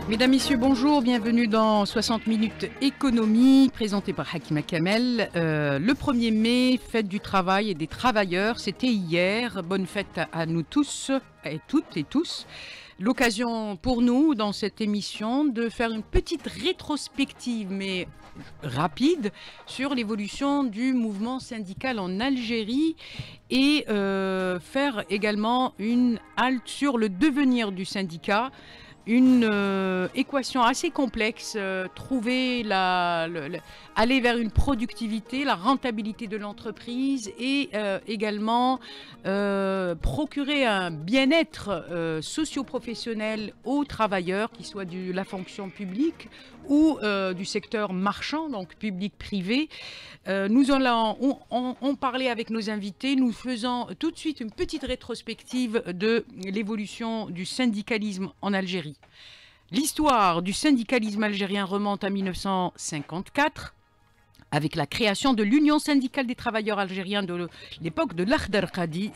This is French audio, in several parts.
Mesdames, Messieurs, bonjour, bienvenue dans 60 minutes économie, présenté par Hakima Kamel. Le 1er mai, fête du travail et des travailleurs, c'était hier. Bonne fête à nous tous, et toutes et tous. L'occasion pour nous, dans cette émission, de faire une petite rétrospective, mais rapide, sur l'évolution du mouvement syndical en Algérie et faire également une halte sur le devenir du syndicat. Une équation assez complexe, aller vers une productivité, la rentabilité de l'entreprise et également procurer un bien-être socio-professionnel aux travailleurs, qui soit de la fonction publique ou du secteur marchand, donc public-privé. Nous allons parler avec nos invités. Nous faisons tout de suite une petite rétrospective de l'évolution du syndicalisme en Algérie. L'histoire du syndicalisme algérien remonte à 1954 avec la création de l'Union syndicale des travailleurs algériens de l'époque de l'Akhdar Qadi,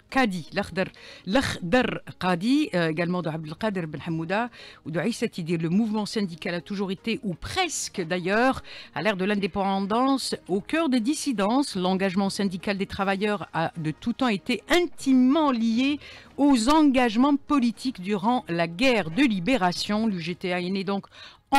également de Abdelkader Ben Hamouda ou de Aïssa Tidir. Le mouvement syndical a toujours été, ou presque d'ailleurs, à l'ère de l'indépendance, au cœur des dissidences. L'engagement syndical des travailleurs a de tout temps été intimement lié aux engagements politiques durant la guerre de libération. L'UGTA est né donc en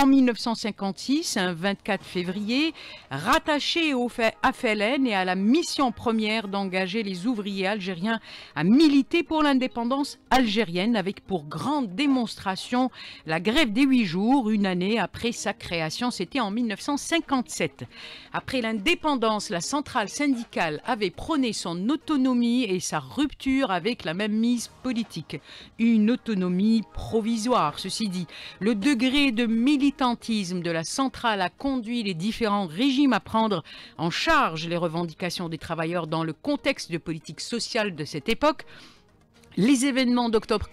1956, un 24 février, rattaché au FLN et à la mission première d'engager les ouvriers algériens à militer pour l'indépendance algérienne, avec pour grande démonstration la grève des 8 jours, une année après sa création, c'était en 1957. Après l'indépendance, la centrale syndicale avait prôné son autonomie et sa rupture avec la même mise politique. Une autonomie provisoire, ceci dit. Le degré de militantisme de la centrale a conduit les différents régimes à prendre en charge les revendications des travailleurs dans le contexte de politique sociale de cette époque. Les événements d'octobre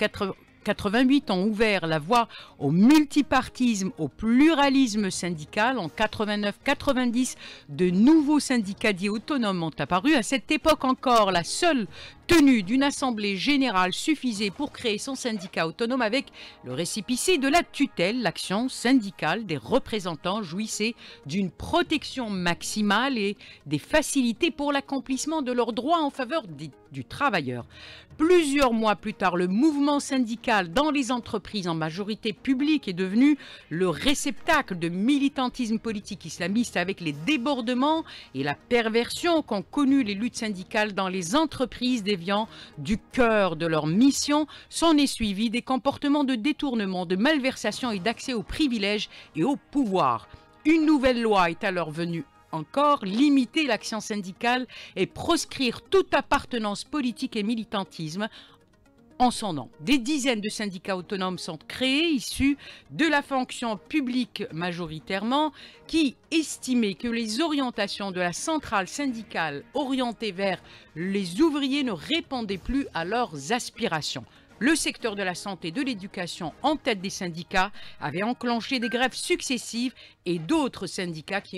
88 ont ouvert la voie au multipartisme, au pluralisme syndical. En 89-90, de nouveaux syndicats dits autonomes ont apparu. À cette époque encore, la seule tenue d'une assemblée générale suffisait pour créer son syndicat autonome avec le récépissé de la tutelle. L'action syndicale des représentants jouissait d'une protection maximale et des facilités pour l'accomplissement de leurs droits en faveur du travailleur. Plusieurs mois plus tard, le mouvement syndical dans les entreprises en majorité publique est devenu le réceptacle de militantisme politique islamiste, avec les débordements et la perversion qu'ont connu les luttes syndicales dans les entreprises déviant du cœur de leur mission. S'en est suivi des comportements de détournement, de malversation et d'accès aux privilèges et au pouvoir. Une nouvelle loi est alors venue encore limiter l'action syndicale et proscrire toute appartenance politique et militantisme en son nom. Des dizaines de syndicats autonomes sont créés, issus de la fonction publique majoritairement, qui estimaient que les orientations de la centrale syndicale orientées vers les ouvriers ne répondaient plus à leurs aspirations. Le secteur de la santé et de l'éducation, en tête des syndicats, avait enclenché des grèves successives et d'autres syndicats qui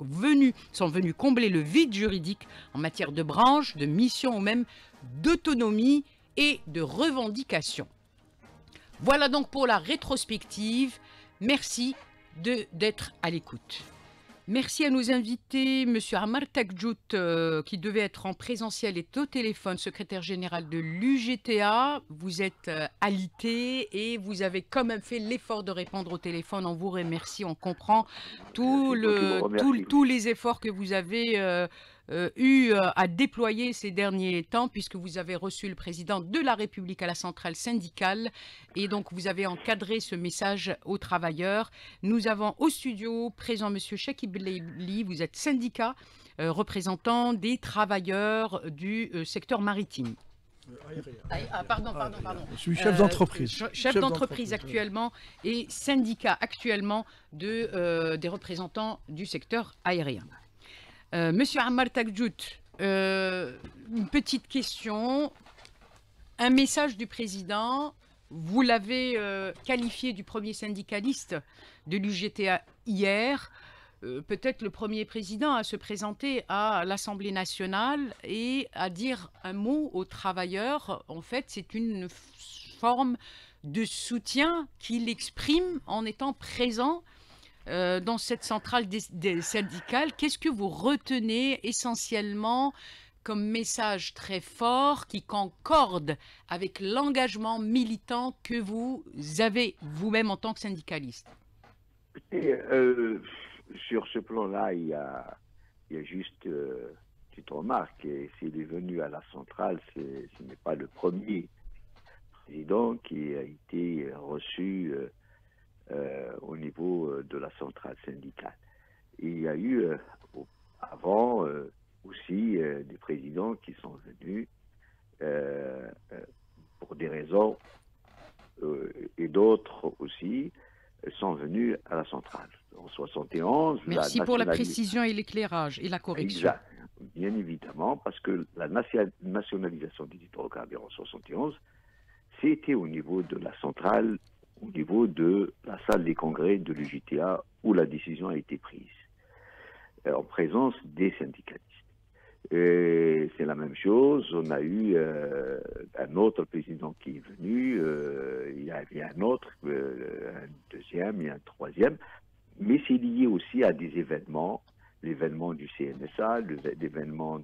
sont venus combler le vide juridique en matière de branche, de mission ou même d'autonomie et de revendication. Voilà donc pour la rétrospective. Merci d'être à l'écoute. Merci à nos invités. Monsieur Ammar Takjout, qui devait être en présentiel, est au téléphone, secrétaire général de l'UGTA. Vous êtes alité et vous avez quand même fait l'effort de répondre au téléphone. On vous remercie, on comprend tous les efforts que vous avez eu à déployer ces derniers temps, puisque vous avez reçu le président de la République à la centrale syndicale et donc vous avez encadré ce message aux travailleurs. Nous avons au studio présent monsieur Chakib Leili, vous êtes syndicat représentant des travailleurs du secteur maritime. Pardon. Je suis chef d'entreprise. Chef d'entreprise actuellement et syndicat actuellement des représentants du secteur aérien. Monsieur Ammar Takjout, une petite question. Un message du président, vous l'avez qualifié du premier syndicaliste de l'UGTA hier. Peut-être le premier président à se présenter à l'Assemblée nationale et à dire un mot aux travailleurs. En fait, c'est une forme de soutien qu'il exprime en étant présent dans cette centrale syndicale. Qu'est-ce que vous retenez essentiellement comme message très fort qui concorde avec l'engagement militant que vous avez vous-même en tant que syndicaliste? Et, sur ce plan-là, il y a juste une petite remarque. S'il est venu à la centrale, ce n'est pas le premier président qui a été reçu au niveau de la centrale syndicale. Il y a eu avant aussi des présidents qui sont venus pour des raisons et d'autres aussi sont venus à la centrale. En 71, merci pour la précision et l'éclairage et la correction. Exact. Bien évidemment, parce que la nationalisation des hydrocarbures en 71, c'était au niveau de la centrale, au niveau de la salle des congrès de l'UJTA où la décision a été prise, en présence des syndicalistes. C'est la même chose, on a eu un autre président qui est venu, il y avait un autre, un deuxième et un troisième, mais c'est lié aussi à des événements, l'événement du CNSA, l'événement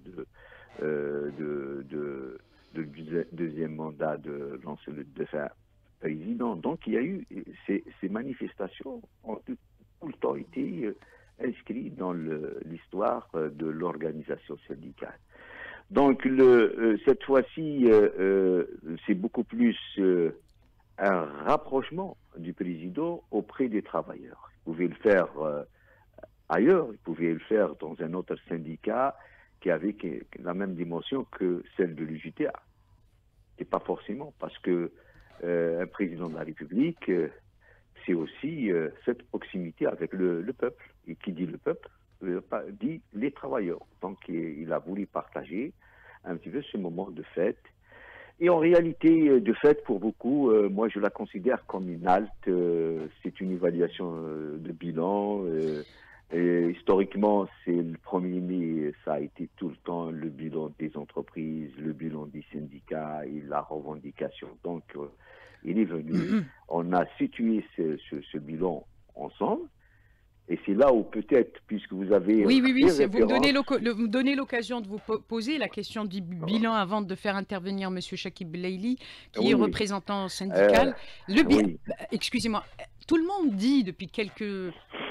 du deuxième mandat de l'ancien président. Donc il y a eu ces manifestations ont tout le temps été inscrites dans l'histoire de l'organisation syndicale. Donc cette fois-ci, c'est beaucoup plus un rapprochement du président auprès des travailleurs. Vous pouvez le faire ailleurs, vous pouvez le faire dans un autre syndicat qui avait la même dimension que celle de l'UJTA. Et pas forcément, parce que un président de la République, c'est aussi cette proximité avec le peuple. Et qui dit le peuple, dit les travailleurs. Donc il a voulu partager un petit peu ce moment de fête. Et en réalité, de fait, pour beaucoup, moi je la considère comme une halte, c'est une évaluation de bilan. Et historiquement, c'est le 1er mai, ça a été tout le temps le bilan des entreprises, le bilan des syndicats et la revendication. Donc, il est venu, on a situé ce bilan ensemble. Et c'est là où peut-être, puisque vous avez... Oui, vous me donnez l'occasion de vous poser la question du bilan avant de faire intervenir M. Chakib Belaili, qui est représentant syndical. Excusez-moi, tout le monde dit depuis quelques...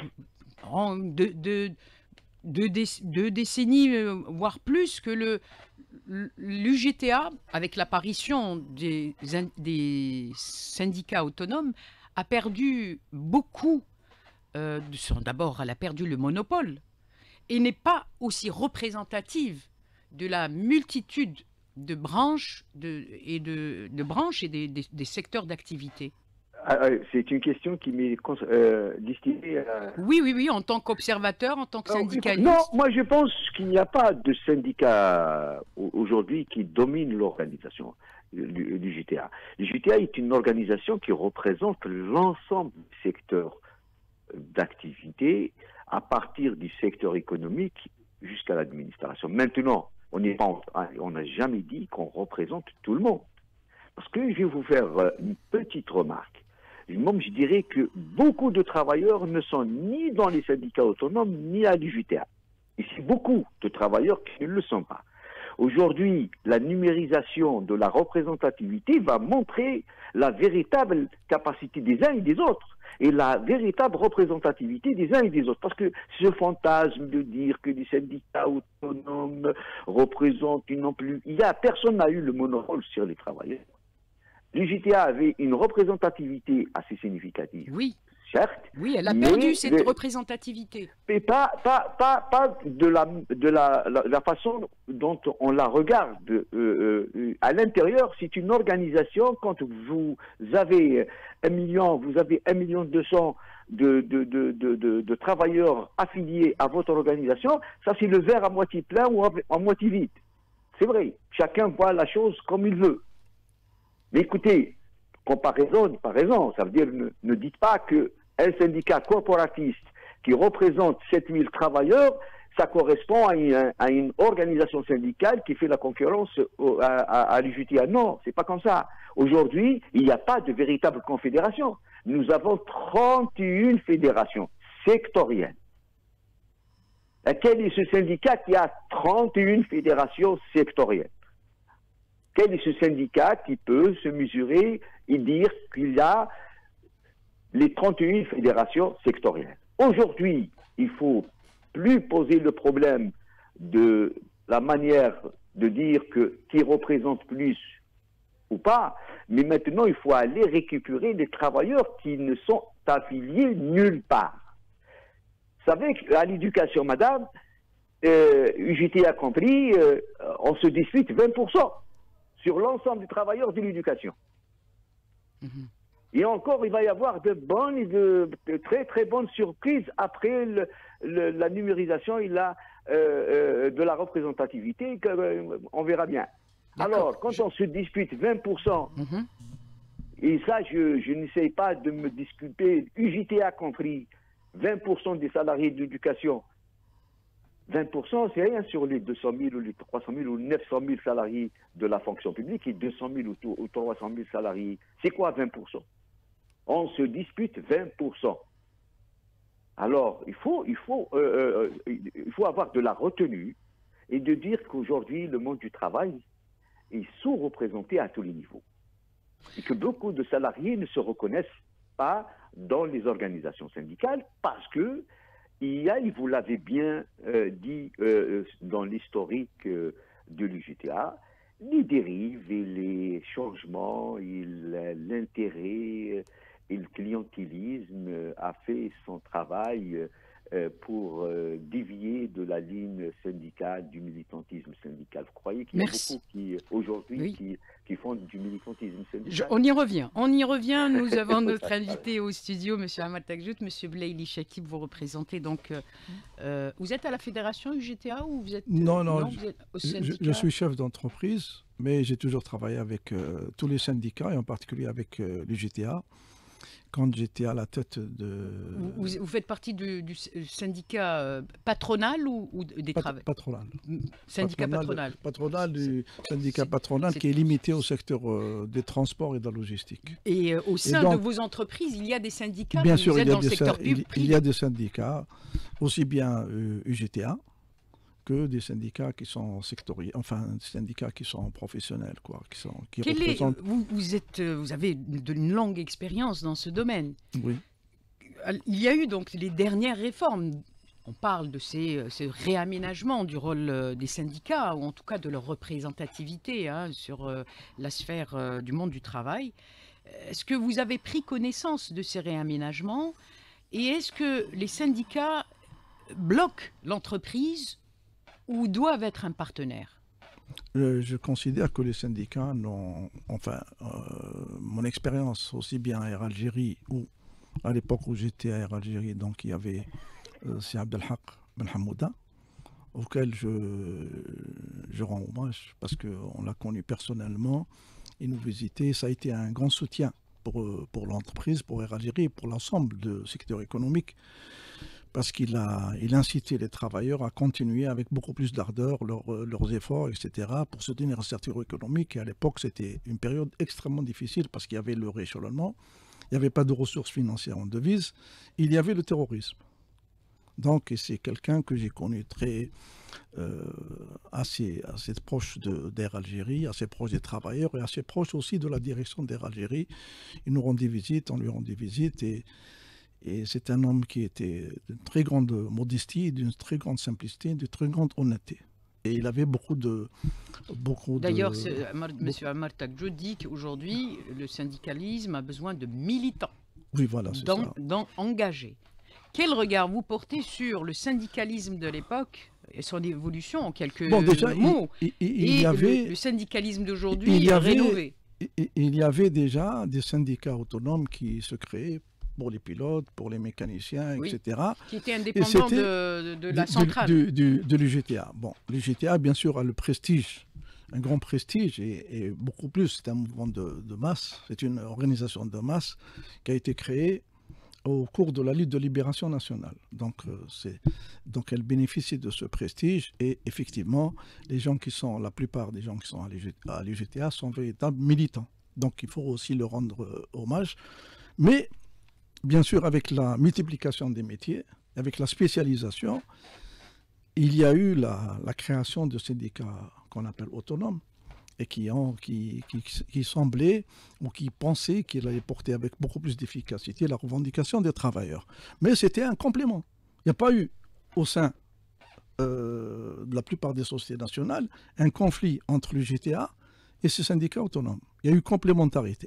deux décennies, voire plus, que l'UJTA, avec l'apparition des syndicats autonomes, a perdu beaucoup. D'abord, elle a perdu le monopole et n'est pas aussi représentative de la multitude de branches et des secteurs d'activité. C'est une question qui m'est destinée à... Oui, en tant qu'observateur, en tant que syndicaliste. Non, moi je pense qu'il n'y a pas de syndicat aujourd'hui qui domine l'organisation du JTA. Le JTA est une organisation qui représente l'ensemble du secteur d'activité, à partir du secteur économique jusqu'à l'administration. Maintenant, on n'a jamais dit qu'on représente tout le monde. Parce que je vais vous faire une petite remarque. Moi, je dirais que beaucoup de travailleurs ne sont ni dans les syndicats autonomes, ni à l'UJTA. Et c'est beaucoup de travailleurs qui ne le sont pas. Aujourd'hui, la numérisation de la représentativité va montrer la véritable capacité des uns et des autres. Et la véritable représentativité des uns et des autres. Parce que ce fantasme de dire que les syndicats autonomes représentent non plus... Personne n'a eu le monopole sur les travailleurs. L'UJTA avait une représentativité assez significative. Oui. Certes. Oui, elle a perdu cette représentativité. Mais pas de la façon dont on la regarde. À l'intérieur, c'est une organisation, quand vous avez 1 million, vous avez 1,2 million de travailleurs affiliés à votre organisation, ça c'est le verre à moitié plein ou à moitié vide. C'est vrai, chacun voit la chose comme il veut. Mais écoutez, comparaison, ça veut dire ne dites pas que un syndicat corporatiste qui représente 7000 travailleurs, ça correspond à une organisation syndicale qui fait la concurrence à l'UJTA. Non, c'est pas comme ça. Aujourd'hui, il n'y a pas de véritable confédération. Nous avons 31 fédérations sectorielles. Quel est ce syndicat qui a 31 fédérations sectorielles? Quel est ce syndicat qui peut se mesurer et dire qu'il y a les 31 fédérations sectorielles? Aujourd'hui, il faut plus poser le problème de la manière de dire qui représente plus ou pas, mais maintenant il faut aller récupérer les travailleurs qui ne sont affiliés nulle part. Vous savez qu'à l'éducation, madame, UJTA compris, on se dispute 20% sur l'ensemble des travailleurs de l'éducation. Et encore, il va y avoir de bonnes et de très très bonnes surprises après la numérisation et de la représentativité, on verra bien. Alors, quand on se dispute 20%, et ça, je n'essaye pas de me disculper, UJTA compris, 20% des salariés d'éducation, 20%, c'est rien sur les 200 000 ou les 300 000 ou 900 000 salariés de la fonction publique et 200 000 ou 300 000 salariés. C'est quoi 20%? On se dispute 20%. Alors, il faut avoir de la retenue et de dire qu'aujourd'hui, le monde du travail est sous-représenté à tous les niveaux. Et que beaucoup de salariés ne se reconnaissent pas dans les organisations syndicales parce que il y a, et vous l'avez bien dit dans l'historique de l'UJTA, les dérives et les changements et l'intérêt et le clientélisme a fait son travail pour dévier de la ligne syndicale, du militantisme syndical. Vous croyez qu'il y a beaucoup qui, aujourd'hui, qui font du militantisme syndical? On y revient. Nous avons notre invité au studio, M. Ahmad Takjout, M. Blaili Chakib, vous représentez donc... vous êtes à la fédération UJTA ou vous êtes... Non, vous êtes au syndicat? je suis chef d'entreprise, mais j'ai toujours travaillé avec tous les syndicats, et en particulier avec l'UJTA. Quand j'étais à la tête de... Vous faites partie du syndicat patronal ou des travailleurs? Patronal. Syndicat patronal. Patronal du syndicat patronal qui est limité au secteur des transports et de la logistique. Et au sein de vos entreprises, il y a des syndicats? Bien sûr, il y a des syndicats, aussi bien UJTA que des syndicats qui sont sectoriels, enfin des syndicats qui sont professionnels, quoi, qui représentent... Vous avez une longue expérience dans ce domaine. Oui. Il y a eu donc les dernières réformes. On parle de ces réaménagements du rôle des syndicats, ou en tout cas de leur représentativité sur la sphère du monde du travail. Est-ce que vous avez pris connaissance de ces réaménagements et est-ce que les syndicats bloquent l'entreprise ou doivent être un partenaire? Je considère que les syndicats n'ont... Enfin, mon expérience aussi bien à Air Algérie ou à l'époque où j'étais à Air Algérie, donc il y avait c'est Abdelhak Ben Hamouda, auquel je rends hommage parce qu'on l'a connu personnellement. Il nous visitait, ça a été un grand soutien pour l'entreprise, pour Air Algérie et pour l'ensemble du secteur économique. Parce qu'il incitait les travailleurs à continuer avec beaucoup plus d'ardeur leurs efforts, etc., pour soutenir le secteur économique. Et à l'époque, c'était une période extrêmement difficile parce qu'il y avait le rééchelonnement, il n'y avait pas de ressources financières en devises, il y avait le terrorisme. Donc, c'est quelqu'un que j'ai connu assez proche d'Air Algérie, assez proche des travailleurs et assez proche aussi de la direction d'Air Algérie. Ils nous rendaient visite, on lui rendait visite et c'est un homme qui était d'une très grande modestie, d'une très grande simplicité, d'une très grande honnêteté. Et il avait beaucoup de... D'ailleurs, M. Ahmad Takjout dit qu'aujourd'hui, le syndicalisme a besoin de militants. Oui, voilà, c'est ça. Engagés. Quel regard vous portez sur le syndicalisme de l'époque et son évolution en quelques mots le syndicalisme d'aujourd'hui rénové? Il y avait déjà des syndicats autonomes qui se créaient pour les pilotes, pour les mécaniciens, etc. Qui étaient indépendants de la centrale. De l'UJTA. Bon, l'UJTA, bien sûr, a le prestige, un grand prestige, et beaucoup plus. C'est un mouvement de masse, c'est une organisation de masse qui a été créée au cours de la lutte de libération nationale. Donc elle bénéficie de ce prestige et effectivement, la plupart des gens qui sont à l'UGTA sont véritables militants. Donc il faut aussi leur rendre hommage. Mais bien sûr, avec la multiplication des métiers, avec la spécialisation, il y a eu la création de syndicats qu'on appelle autonomes et qui semblaient ou qui pensaient qu'ils allaient porter avec beaucoup plus d'efficacité la revendication des travailleurs. Mais c'était un complément. Il n'y a pas eu au sein de la plupart des sociétés nationales un conflit entre l'UGTA et ces syndicats autonomes. Il y a eu complémentarité.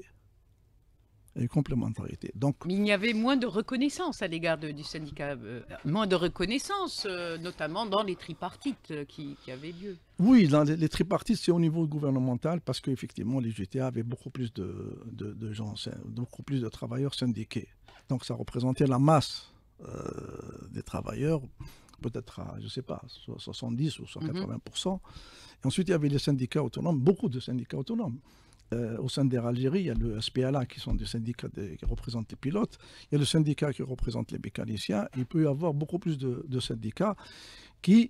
Donc, Mais il y avait moins de reconnaissance à l'égard du syndicat, moins de reconnaissance, notamment dans les tripartites qui avaient lieu. Oui, dans les tripartites, c'est au niveau gouvernemental parce qu'effectivement, les GTA avaient beaucoup plus de gens, beaucoup plus de travailleurs syndiqués. Donc, ça représentait la masse des travailleurs, peut-être à, je ne sais pas, soit 70 ou soit 80%. Et ensuite, il y avait les syndicats autonomes, beaucoup de syndicats autonomes. Au sein d'Air Algérie, il y a le SPLA qui sont des syndicats qui représentent les pilotes, il y a le syndicat qui représente les mécaniciens, il peut y avoir beaucoup plus de syndicats qui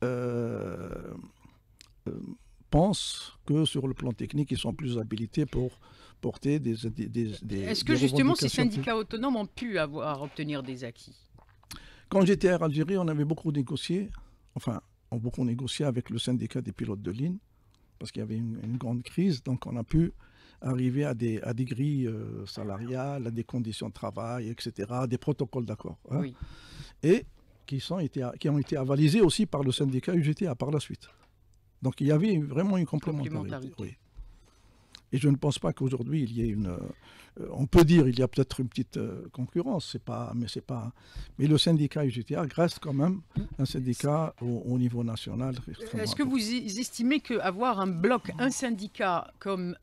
pensent que sur le plan technique, ils sont plus habilités pour porter des Est-ce que justement ces syndicats autonomes ont pu obtenir des acquis? Quand j'étais à Air Algérie, on avait beaucoup négocié, avec le syndicat des pilotes de ligne, parce qu'il y avait une grande crise, donc on a pu arriver à des grilles salariales, à des conditions de travail, etc., à des protocoles d'accord. Hein, oui. Et qui ont été avalisés aussi par le syndicat UGTA par la suite. Donc il y avait vraiment une complémentarité. Oui. Et je ne pense pas qu'aujourd'hui il y ait on peut dire il y a peut-être une petite concurrence, mais le syndicat UGTA reste quand même un syndicat au niveau national. Est-ce que vous estimez qu'avoir un syndicat comme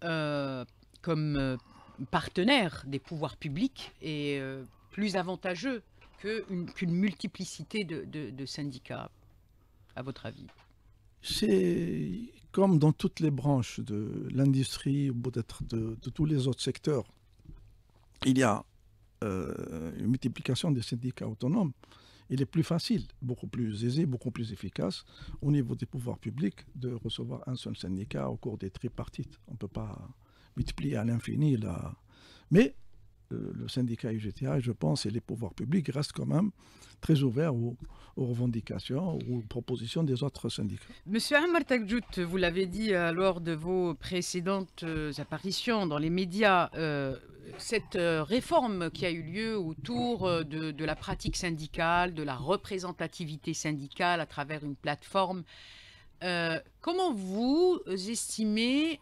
partenaire des pouvoirs publics est plus avantageux qu'une multiplicité de syndicats, à votre avis? C'est comme dans toutes les branches de l'industrie ou peut-être de tous les autres secteurs. Il y a une multiplication des syndicats autonomes. Il est plus facile, beaucoup plus aisé, beaucoup plus efficace au niveau des pouvoirs publics de recevoir un seul syndicat au cours des tripartites. On ne peut pas multiplier à l'infini là. Mais le syndicat UGTA, je pense, et les pouvoirs publics restent quand même très ouverts aux revendications, aux propositions des autres syndicats. Monsieur Ammar Takjout, vous l'avez dit lors de vos précédentes apparitions dans les médias, cette réforme qui a eu lieu autour de la pratique syndicale, de la représentativité syndicale à travers une plateforme, comment vous estimez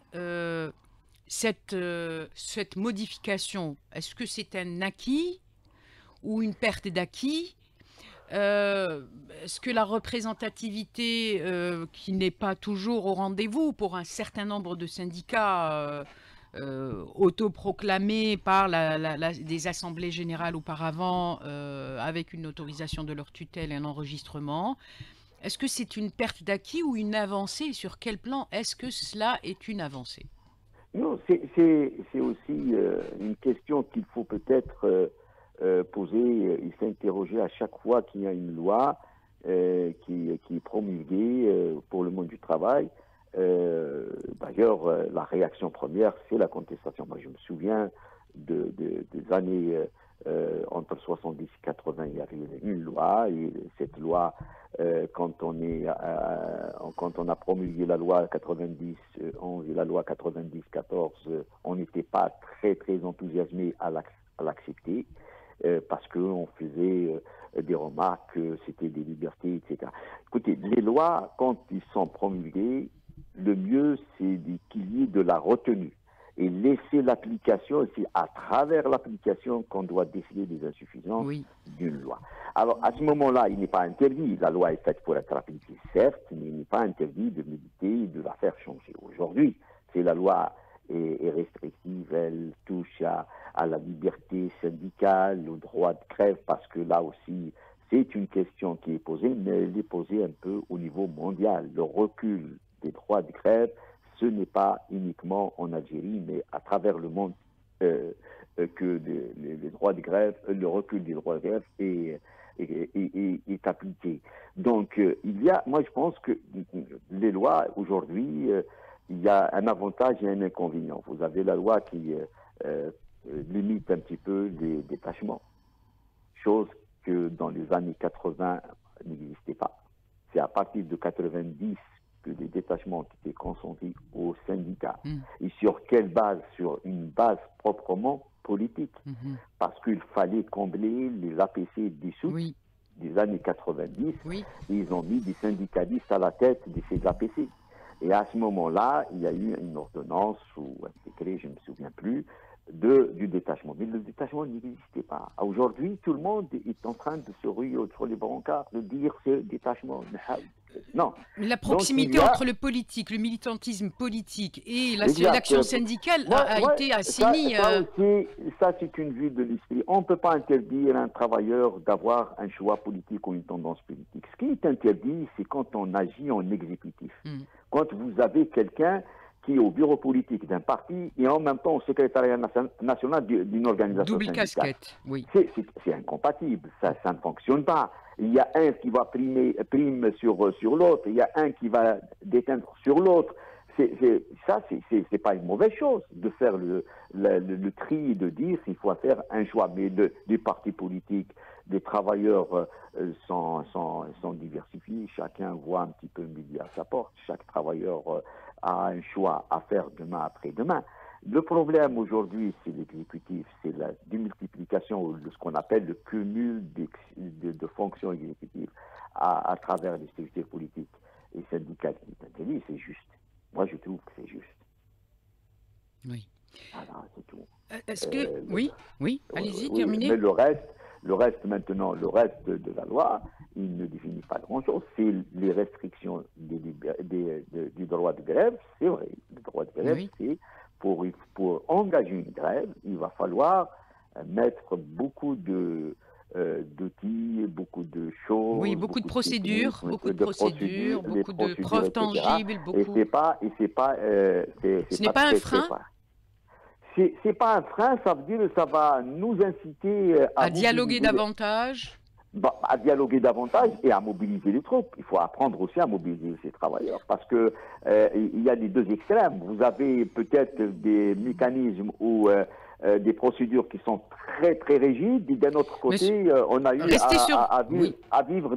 cette modification? Est-ce que c'est un acquis ou une perte d'acquis? Est-ce que la représentativité qui n'est pas toujours au rendez-vous pour un certain nombre de syndicats autoproclamés par des assemblées générales auparavant avec une autorisation de leur tutelle et un enregistrement, est-ce que c'est une perte d'acquis ou une avancée? Sur quel plan est-ce que cela est une avancée? Non, c'est aussi une question qu'il faut peut-être poser et s'interroger à chaque fois qu'il y a une loi qui est promulguée pour le monde du travail. D'ailleurs, la réaction première, c'est la contestation. Moi, je me souviens des années entre 70 et 80, il y avait une loi, et cette loi, quand on a promulgué la loi 90-11 et la loi 90-14, on n'était pas très enthousiasmé à l'accepter, parce qu'on faisait des remarques que c'était des libertés, etc. Écoutez, les lois, quand ils sont promulguées, le mieux, c'est qu'il y ait de la retenue. Et laisser l'application, c'est à travers l'application qu'on doit décider des insuffisances d'une loi. Alors, à ce moment-là, il n'est pas interdit. La loi est faite pour être appliquée, certes, mais il n'est pas interdit de méditer et de la faire changer. Aujourd'hui, c'est la loi est restrictive, elle touche à la liberté syndicale, au droit de grève, parce que là aussi, c'est une question qui est posée, mais elle est posée un peu au niveau mondial. Le recul des droits de grève, ce n'est pas uniquement en Algérie, mais à travers le monde que les droits de grève, le recul des droits de grève est appliqué. Donc, moi je pense que les lois aujourd'hui, il y a un avantage et un inconvénient. Vous avez la loi qui limite un petit peu les détachements, chose que dans les années 80 n'existait pas. C'est à partir de 90 que les détachements ont été consentis aux syndicats. Et sur quelle base? Sur une base proprement politique. Parce qu'il fallait combler les APC dissous des années 90. Et ils ont mis des syndicalistes à la tête de ces APC. Et à ce moment-là, il y a eu une ordonnance ou un décret, je ne me souviens plus, du détachement. Mais le détachement n'existait pas. Aujourd'hui, tout le monde est en train de se ruer sur les brancards, de dire c'est détachement. Non. La proximité entre le politique, le militantisme politique et l'action syndicale a été assainie. Ça, c'est une vue de l'esprit. On ne peut pas interdire à un travailleur d'avoir un choix politique ou une tendance politique. Ce qui est interdit, c'est quand on agit en exécutif. Quand vous avez quelqu'un qui est au bureau politique d'un parti et en même temps au secrétariat national d'une organisation Double syndicale. Casquette, oui. C'est incompatible, ça ne fonctionne pas. Il y a un qui va prime sur l'autre, il y a un qui va déteindre sur l'autre. C'est pas une mauvaise chose de faire le tri, de dire s'il faut faire un choix. Mais des partis politiques, des travailleurs sont diversifiés, chacun voit un petit peu midi à sa porte, chaque travailleur a un choix à faire demain après-demain. Le problème aujourd'hui, c'est l'exécutif, c'est la démultiplication de ce qu'on appelle le cumul de fonctions exécutives à travers les structures politiques et syndicales. C'est juste. Moi, je trouve que c'est juste. Oui. Voilà, c'est tout. Est-ce que... Oui, allez-y, terminez. Mais le reste maintenant, le reste de la loi, il ne définit pas grand-chose. C'est les restrictions du droit de grève, c'est vrai. Le droit de grève, c'est pour engager une grève, il va falloir mettre beaucoup d'outils, beaucoup de choses. Oui, beaucoup de procédures, beaucoup de preuves tangibles, beaucoup. Et ce n'est pas un frein. C'est pas un frein, ça veut dire que ça va nous inciter à dialoguer davantage. À dialoguer davantage et à mobiliser les troupes. Il faut apprendre aussi à mobiliser ces travailleurs parce que il y a les deux extrêmes. Vous avez peut-être des mécanismes ou des procédures qui sont très très rigides et d'un autre côté, on a eu à vivre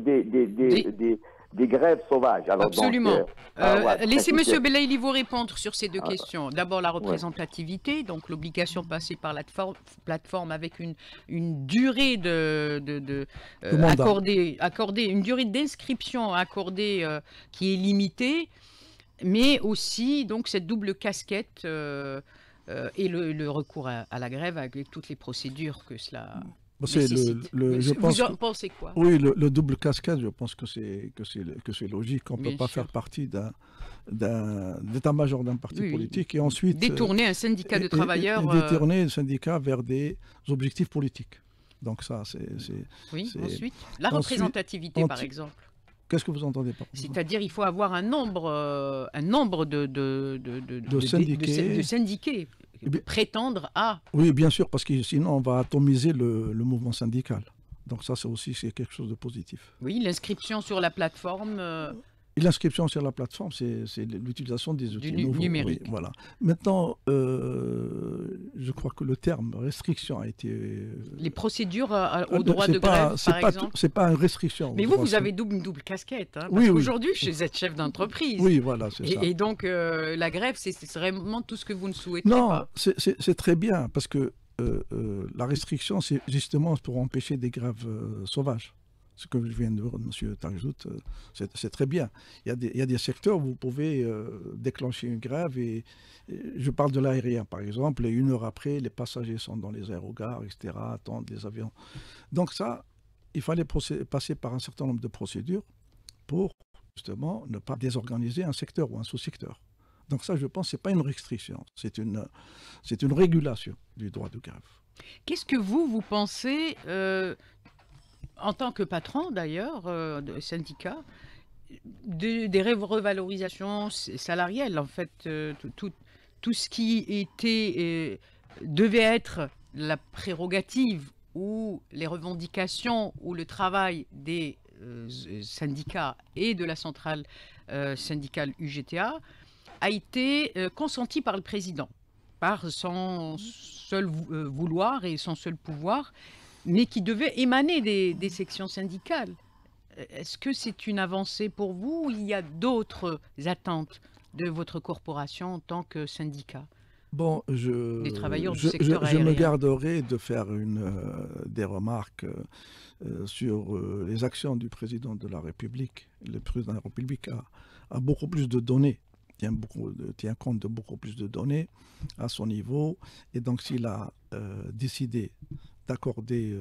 des grèves sauvages. Alors, absolument. Laissez M. Belaïli vous répondre sur ces deux questions. D'abord, la représentativité, donc l'obligation de passer par la plateforme avec une durée accordée, une durée d'inscription accordée qui est limitée, mais aussi donc cette double casquette et le recours à la grève avec toutes les procédures que cela... Vous en pensez quoi? Oui, le double casquette, je pense que c'est logique. On ne peut pas faire partie d'état-major d'un parti politique et ensuite détourner un syndicat de travailleurs, détourner un syndicat vers des objectifs politiques. Donc ça, ensuite la représentativité, par exemple. Qu'est-ce que vous entendez par? C'est-à-dire, il faut avoir un nombre de syndiqués. Prétendre à... Oui, bien sûr, parce que sinon on va atomiser le mouvement syndical. Donc ça, c'est quelque chose de positif. Oui, l'inscription sur la plateforme... L'inscription sur la plateforme, c'est l'utilisation des outils nouveaux. Numériques. Oui, voilà. Maintenant, je crois que le terme restriction a été... Les procédures au droit de grève, par exemple. C'est pas une restriction. Mais vous avez une double casquette. Hein, parce qu'aujourd'hui, vous êtes chef d'entreprise. Oui, voilà, c'est ça. Et donc, la grève, c'est vraiment tout ce que vous ne souhaitez pas. Non, c'est très bien, parce que la restriction, c'est justement pour empêcher des grèves sauvages. Ce que je viens de dire, M. Tarjout, c'est très bien. Il y a des secteurs où vous pouvez déclencher une grève et je parle de l'aérien par exemple, et 1 heure après, les passagers sont dans les aérogares, etc., attendent les avions. Donc ça, il fallait passer par un certain nombre de procédures pour justement ne pas désorganiser un secteur ou un sous-secteur. Donc ça, je pense, ce n'est pas une restriction, c'est une régulation du droit de grève. Qu'est-ce que vous pensez en tant que patron, d'ailleurs, de syndicat, des revalorisations salariales, en fait, tout ce qui devait être la prérogative ou les revendications ou le travail des syndicats et de la centrale syndicale UGTA a été consenti par le président, par son seul vouloir et son seul pouvoir, mais qui devait émaner des sections syndicales. Est-ce que c'est une avancée pour vous ou il y a d'autres attentes de votre corporation en tant que syndicat Bon, des travailleurs du secteur je me aérien? garderai de faire des remarques sur les actions du président de la République. Le président de la République a beaucoup plus de données, tient compte de beaucoup plus de données à son niveau. Et donc, s'il a décidé d'accorder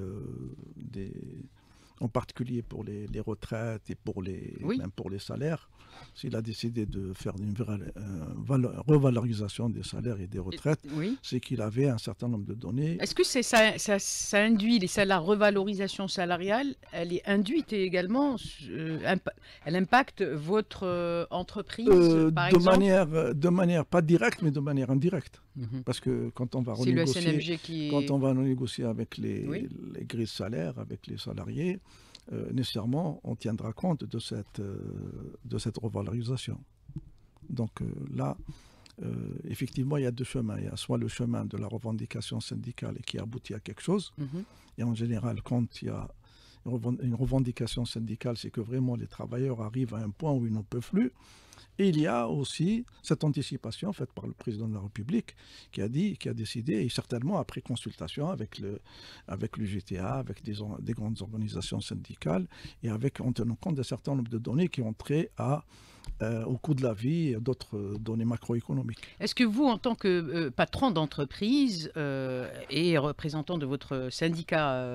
en particulier pour les retraites et Oui. même pour les salaires, s'il a décidé de faire une revalorisation des salaires et des retraites, Oui. c'est qu'il avait un certain nombre de données. Est-ce que ça induit la revalorisation salariale, elle est induite également, elle impacte votre entreprise, par exemple? De manière pas directe, mais de manière indirecte. Mhm. Parce que quand on va C'est le renégocier, SNMG qui quand on va négocier avec Oui. les grilles de salaire, avec les salariés, nécessairement, on tiendra compte de cette revalorisation. Donc là, effectivement, il y a deux chemins. Il y a soit le chemin de la revendication syndicale et qui aboutit à quelque chose. Mhm. Et en général, quand il y a une revendication syndicale, c'est que vraiment les travailleurs arrivent à un point où ils n'en peuvent plus. Et il y a aussi cette anticipation faite par le président de la République qui a décidé, et certainement après consultation avec l'UGTA, avec des grandes organisations syndicales, et en tenant compte d'un certain nombre de données qui ont trait au coût de la vie et d'autres données macroéconomiques. Est-ce que vous, en tant que patron d'entreprise et représentant de votre syndicat,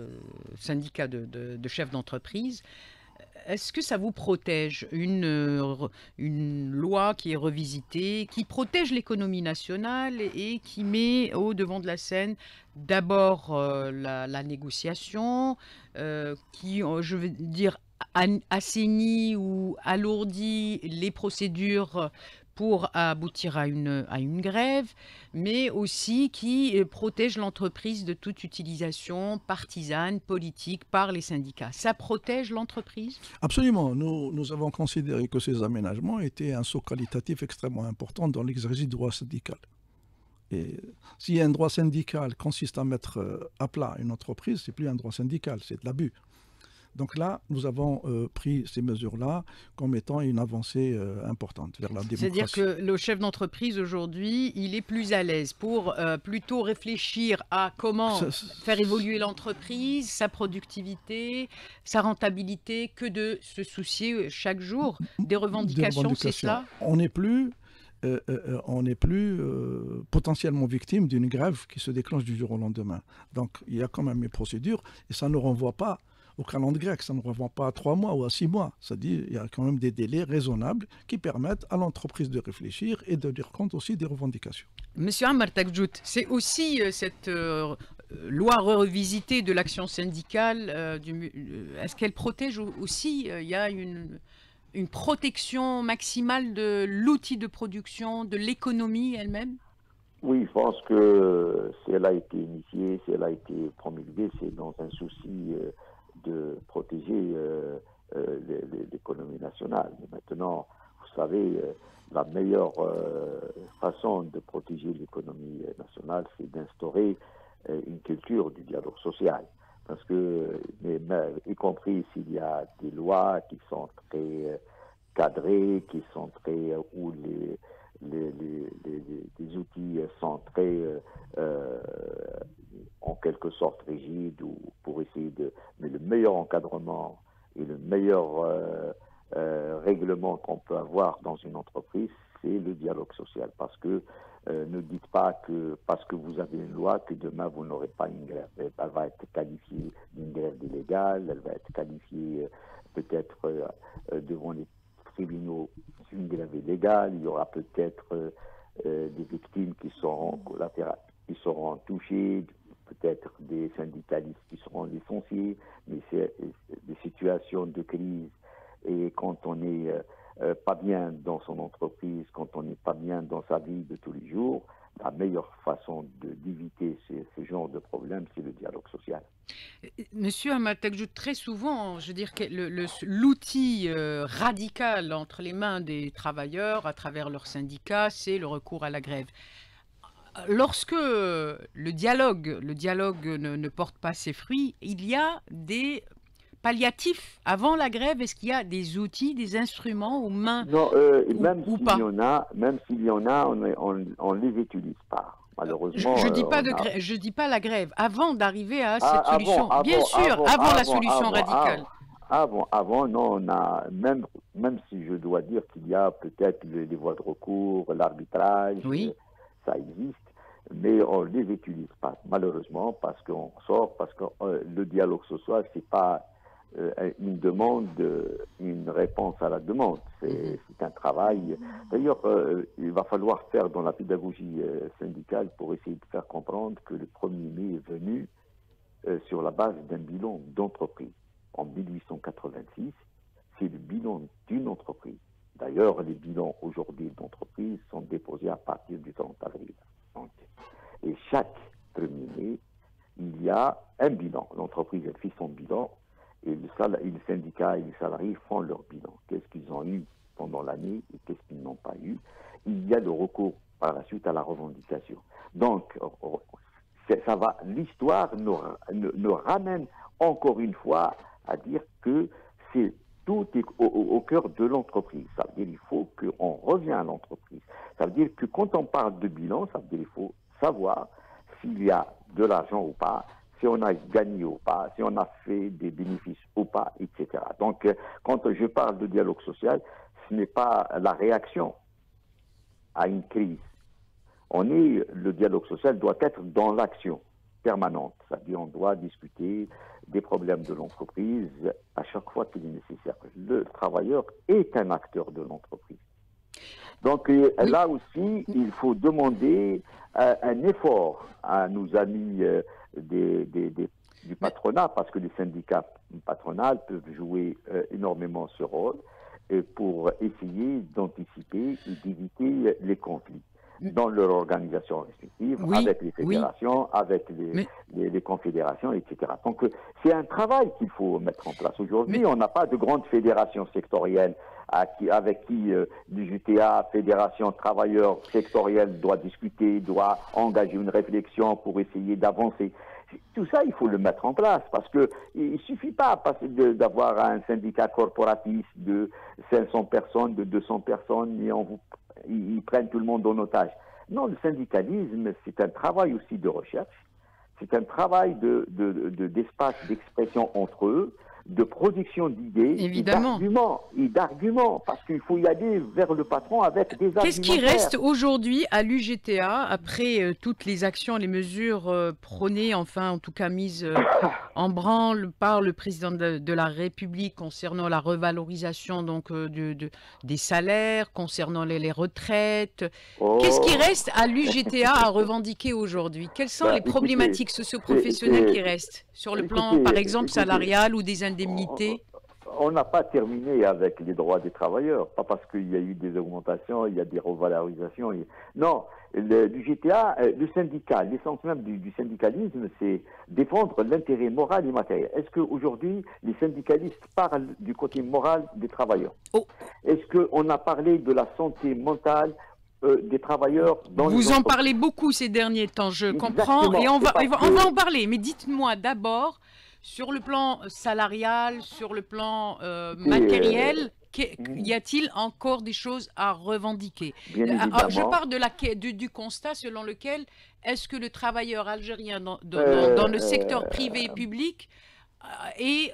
de chefs d'entreprise, est-ce que ça vous protège, une loi qui est revisitée, qui protège l'économie nationale et qui met au devant de la scène d'abord la négociation, qui, je veux dire, assainit ou alourdit les procédures pour aboutir à une grève, mais aussi qui protège l'entreprise de toute utilisation partisane, politique par les syndicats. Ça protège l'entreprise? Absolument. Nous avons considéré que ces aménagements étaient un saut qualitatif extrêmement important dans l'exercice du droit syndical. Et si un droit syndical consiste à mettre à plat une entreprise, c'est plus un droit syndical, c'est de l'abus. Donc là, nous avons pris ces mesures-là comme étant une avancée importante vers la démocratie. C'est-à-dire que le chef d'entreprise aujourd'hui, il est plus à l'aise pour plutôt réfléchir à comment faire évoluer l'entreprise, sa productivité, sa rentabilité, que de se soucier chaque jour des revendications, c'est cela? On n'est plus potentiellement victime d'une grève qui se déclenche du jour au lendemain. Donc il y a quand même une procédure et ça ne renvoie pas au calendrier grec, ça ne renvoie pas à 3 mois ou à 6 mois. C'est-à-dire qu'il y a quand même des délais raisonnables qui permettent à l'entreprise de réfléchir et de tenir compte aussi des revendications. Monsieur Ammar Takjout, c'est aussi cette loi revisitée de l'action syndicale, est-ce qu'elle protège aussi, il y a une protection maximale de l'outil de production, de l'économie elle-même? Oui, je pense que si elle a été initiée, si elle a été promulguée, c'est dans un souci de protéger l'économie nationale. Mais maintenant, vous savez, la meilleure façon de protéger l'économie nationale, c'est d'instaurer une culture du dialogue social. Parce que, y compris s'il y a des lois qui sont très cadrées, qui sont très, où les outils sont très en quelque sorte rigides ou pour essayer mais le meilleur encadrement et le meilleur règlement qu'on peut avoir dans une entreprise, c'est le dialogue social. Parce que ne dites pas que parce que vous avez une loi que demain vous n'aurez pas une grève. Elle va être qualifiée d'une grève illégale, elle va être qualifiée peut-être devant les tribunaux une grève illégale, il y aura peut-être des victimes qui seront collatérales, qui seront touchées, peut-être des syndicalistes qui seront licenciés, mais c'est des situations de crise. Et quand on n'est pas bien dans son entreprise, quand on n'est pas bien dans sa vie de tous les jours, la meilleure façon d'éviter ce genre de problème, c'est le dialogue social. Monsieur Ahmad Takjoud, très souvent, je veux dire que l'outil radical entre les mains des travailleurs à travers leurs syndicats, c'est le recours à la grève. Lorsque le dialogue ne porte pas ses fruits, il y a des palliatifs avant la grève. Est-ce qu'il y a des outils, des instruments aux mains Non, même ou s'il pas? y en a, on les utilise pas. Malheureusement, Je dis pas on a... je dis pas la grève. Avant d'arriver à cette Ah, solution, bien sûr, avant la solution radicale. Non, on a, même si je dois dire qu'il y a peut-être les voies de recours, l'arbitrage, Oui. ça existe, mais on ne les utilise pas, malheureusement, parce qu'on sort, parce que le dialogue social, c'est pas une demande, une réponse à la demande. C'est un travail. D'ailleurs, il va falloir faire dans la pédagogie syndicale pour essayer de faire comprendre que le 1er mai est venu sur la base d'un bilan d'entreprise. En 1886, c'est le bilan d'une entreprise. D'ailleurs, les bilans aujourd'hui d'entreprise sont déposés à partir du 30 avril. Donc, et chaque 1er mai, il y a un bilan. L'entreprise, elle fait son bilan et le syndicat et les salariés font leur bilan. Qu'est-ce qu'ils ont eu pendant l'année et qu'est-ce qu'ils n'ont pas eu. Il y a le recours par la suite à la revendication. Donc, ça va. L'histoire nous ramène encore une fois à dire que tout est au cœur de l'entreprise. Ça veut dire qu'il faut qu'on revienne à l'entreprise. Ça veut dire que quand on parle de bilan, ça veut dire qu'il faut savoir s'il y a de l'argent ou pas, si on a gagné ou pas, si on a fait des bénéfices ou pas, etc. Donc, quand je parle de dialogue social, ce n'est pas la réaction à une crise. Le dialogue social doit être dans l'action permanente. C'est-à-dire on doit discuter des problèmes de l'entreprise à chaque fois qu'il est nécessaire. Le travailleur est un acteur de l'entreprise. Donc là aussi, il faut demander un effort à nos amis du patronat, parce que les syndicats patronaux peuvent jouer énormément ce rôle pour essayer d'anticiper et d'éviter les conflits dans leur organisation respective, avec les fédérations, avec les confédérations, etc. Donc, c'est un travail qu'il faut mettre en place. Aujourd'hui, on n'a pas de grande fédération sectorielle avec qui l'UJTA, fédération travailleurs sectorielle, doit discuter, doit engager une réflexion pour essayer d'avancer. Tout ça, il faut le mettre en place, parce qu'il ne suffit pas d'avoir un syndicat corporatiste de 500 personnes, de 200 personnes, et ils prennent tout le monde en otage. Non, le syndicalisme, c'est un travail aussi de recherche, c'est un travail d'espace d'expression entre eux, de production d'idées et d'arguments, parce qu'il faut y aller vers le patron avec des arguments. Qu'est-ce qui reste aujourd'hui à l'UJTA après toutes les actions, les mesures prônées, enfin en tout cas mises en branle par le président de la République concernant la revalorisation donc des salaires, concernant les retraites? Qu'est-ce qui reste à l'UJTA à revendiquer aujourd'hui? Quelles sont les problématiques socio-professionnelles qui restent sur le plan, par exemple, salarial ou des indemnités? On n'a pas terminé avec les droits des travailleurs, pas parce qu'il y a eu des augmentations, il y a des revalorisations. Non, l'UJTA, le syndicat, l'essence même du syndicalisme, c'est défendre l'intérêt moral et matériel. Est-ce qu'aujourd'hui, les syndicalistes parlent du côté moral des travailleurs? Est-ce qu'on a parlé de la santé mentale des travailleurs dans Vous en parlez beaucoup ces derniers temps, je comprends, et on va en parler. Mais dites-moi d'abord, sur le plan salarial, sur le plan matériel, y a-t-il encore des choses à revendiquer? Je pars du constat selon lequel est-ce que le travailleur algérien dans le secteur privé et public est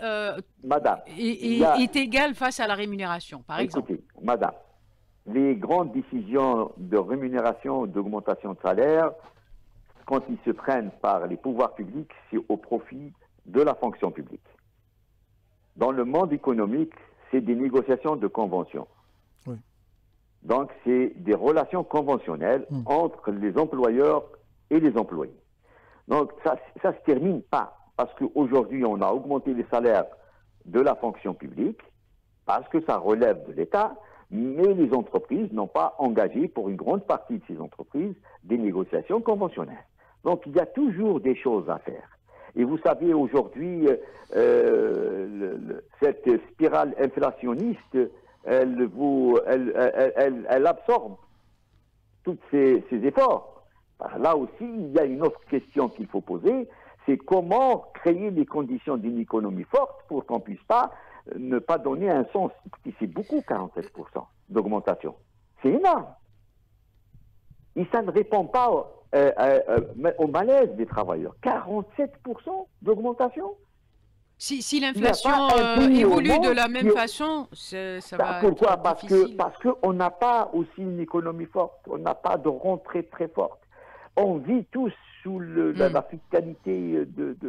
égal face à la rémunération, par exemple? Madame, les grandes décisions de rémunération, d'augmentation de salaire, quand ils se prennent par les pouvoirs publics, c'est au profit de la fonction publique. Dans le monde économique, c'est des négociations de conventions. Oui. Donc, c'est des relations conventionnelles entre les employeurs et les employés. Donc, ça ne se termine pas, parce qu'aujourd'hui, on a augmenté les salaires de la fonction publique, parce que ça relève de l'État. Mais les entreprises n'ont pas engagé, pour une grande partie de ces entreprises, des négociations conventionnelles. Donc il y a toujours des choses à faire. Et vous savez, aujourd'hui, cette spirale inflationniste, elle absorbe tous ces efforts. Là aussi, il y a une autre question qu'il faut poser, c'est comment créer les conditions d'une économie forte pour qu'on puisse pas ne pas donner un sens. C'est beaucoup, 47% d'augmentation. C'est énorme. Et ça ne répond pas au malaise des travailleurs. 47% d'augmentation. Si l'inflation évolue de la même façon, ça va pourquoi? être difficile. Parce qu'on n'a pas aussi une économie forte, on n'a pas de rentrée très forte. On vit tous sous la fiscalité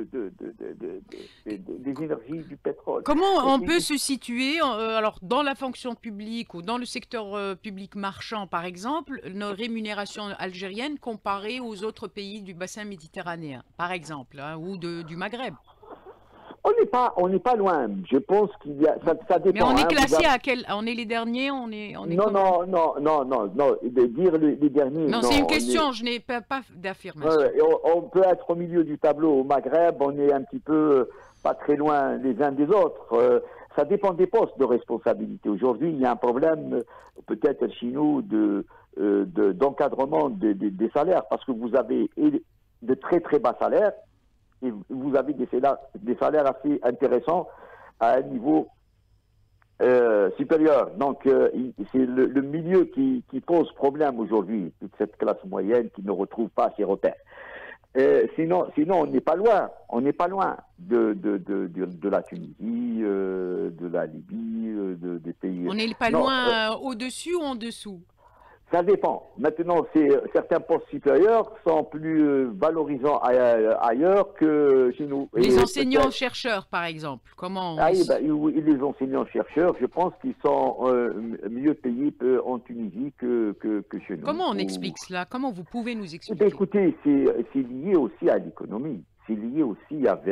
des énergies, du pétrole. Comment on peut se situer alors, dans la fonction publique ou dans le secteur public marchand, par exemple, nos rémunérations algériennes comparées aux autres pays du bassin méditerranéen, par exemple, hein, ou du Maghreb? On n'est pas loin. Je pense qu'il y a, ça dépend. Mais on est classé à quel? On est les derniers? On est non, de dire les derniers. Non, c'est une question, je n'ai pas d'affirmation. On peut être au milieu du tableau au Maghreb, on est un petit peu pas très loin les uns des autres. Ça dépend des postes de responsabilité. Aujourd'hui, il y a un problème, peut-être chez nous, d'encadrement des salaires, parce que vous avez de très très bas salaires, et vous avez des salaires assez intéressants à un niveau supérieur. Donc, c'est le milieu qui pose problème aujourd'hui, toute cette classe moyenne qui ne retrouve pas ses repères. Sinon, on n'est pas loin. On n'est pas loin de la Tunisie, de la Libye, des pays. On n'est pas loin au-dessus ou en dessous? Ça dépend. Maintenant, certains postes supérieurs sont plus valorisants ailleurs que chez nous. Les enseignants-chercheurs, par exemple, comment les enseignants-chercheurs, je pense qu'ils sont mieux payés en Tunisie que chez nous. Comment on explique cela? Comment vous pouvez nous expliquer? Écoutez, c'est lié aussi à l'économie. C'est lié aussi à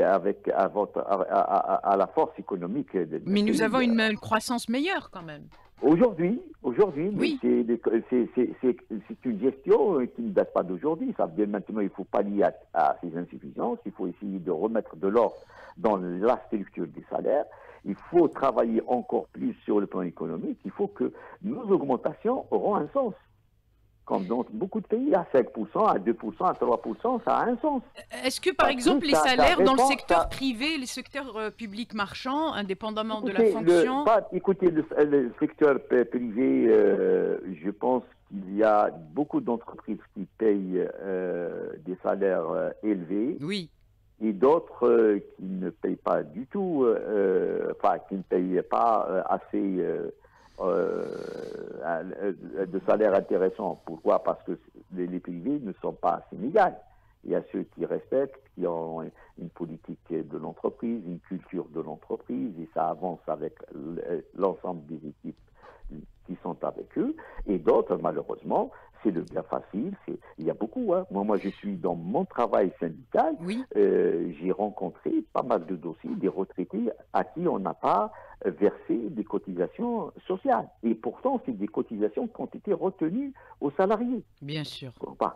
la force économique. Mais nous avons une croissance meilleure quand même. Aujourd'hui, oui. C'est une gestion qui ne date pas d'aujourd'hui. Ça veut dire maintenant il ne faut pas lier à ces insuffisances, il faut essayer de remettre de l'ordre dans la structure des salaires. Il faut travailler encore plus sur le plan économique. Il faut que nos augmentations auront un sens. Comme dans beaucoup de pays, à 5%, à 2%, à 3%, ça a un sens. Est-ce que, par exemple, les salaires dans le secteur privé, les secteurs publics marchands, indépendamment de la fonction... Écoutez, le secteur privé, je pense qu'il y a beaucoup d'entreprises qui payent des salaires élevés. Oui. Et d'autres qui ne payent pas du tout, qui ne payent pas assez... de salaires intéressants. Pourquoi? Parce que les privés ne sont pas assez inégaux. Il y a ceux qui respectent, qui ont une politique de l'entreprise, une culture de l'entreprise, et ça avance avec l'ensemble des équipes qui sont avec eux. Et d'autres, malheureusement, c'est le bien facile. Il y a beaucoup. Hein. Moi, je suis dans mon travail syndical. Oui. J'ai rencontré pas mal de dossiers des retraités à qui on n'a pas versé des cotisations sociales. Et pourtant, c'est des cotisations qui ont été retenues aux salariés. Bien sûr.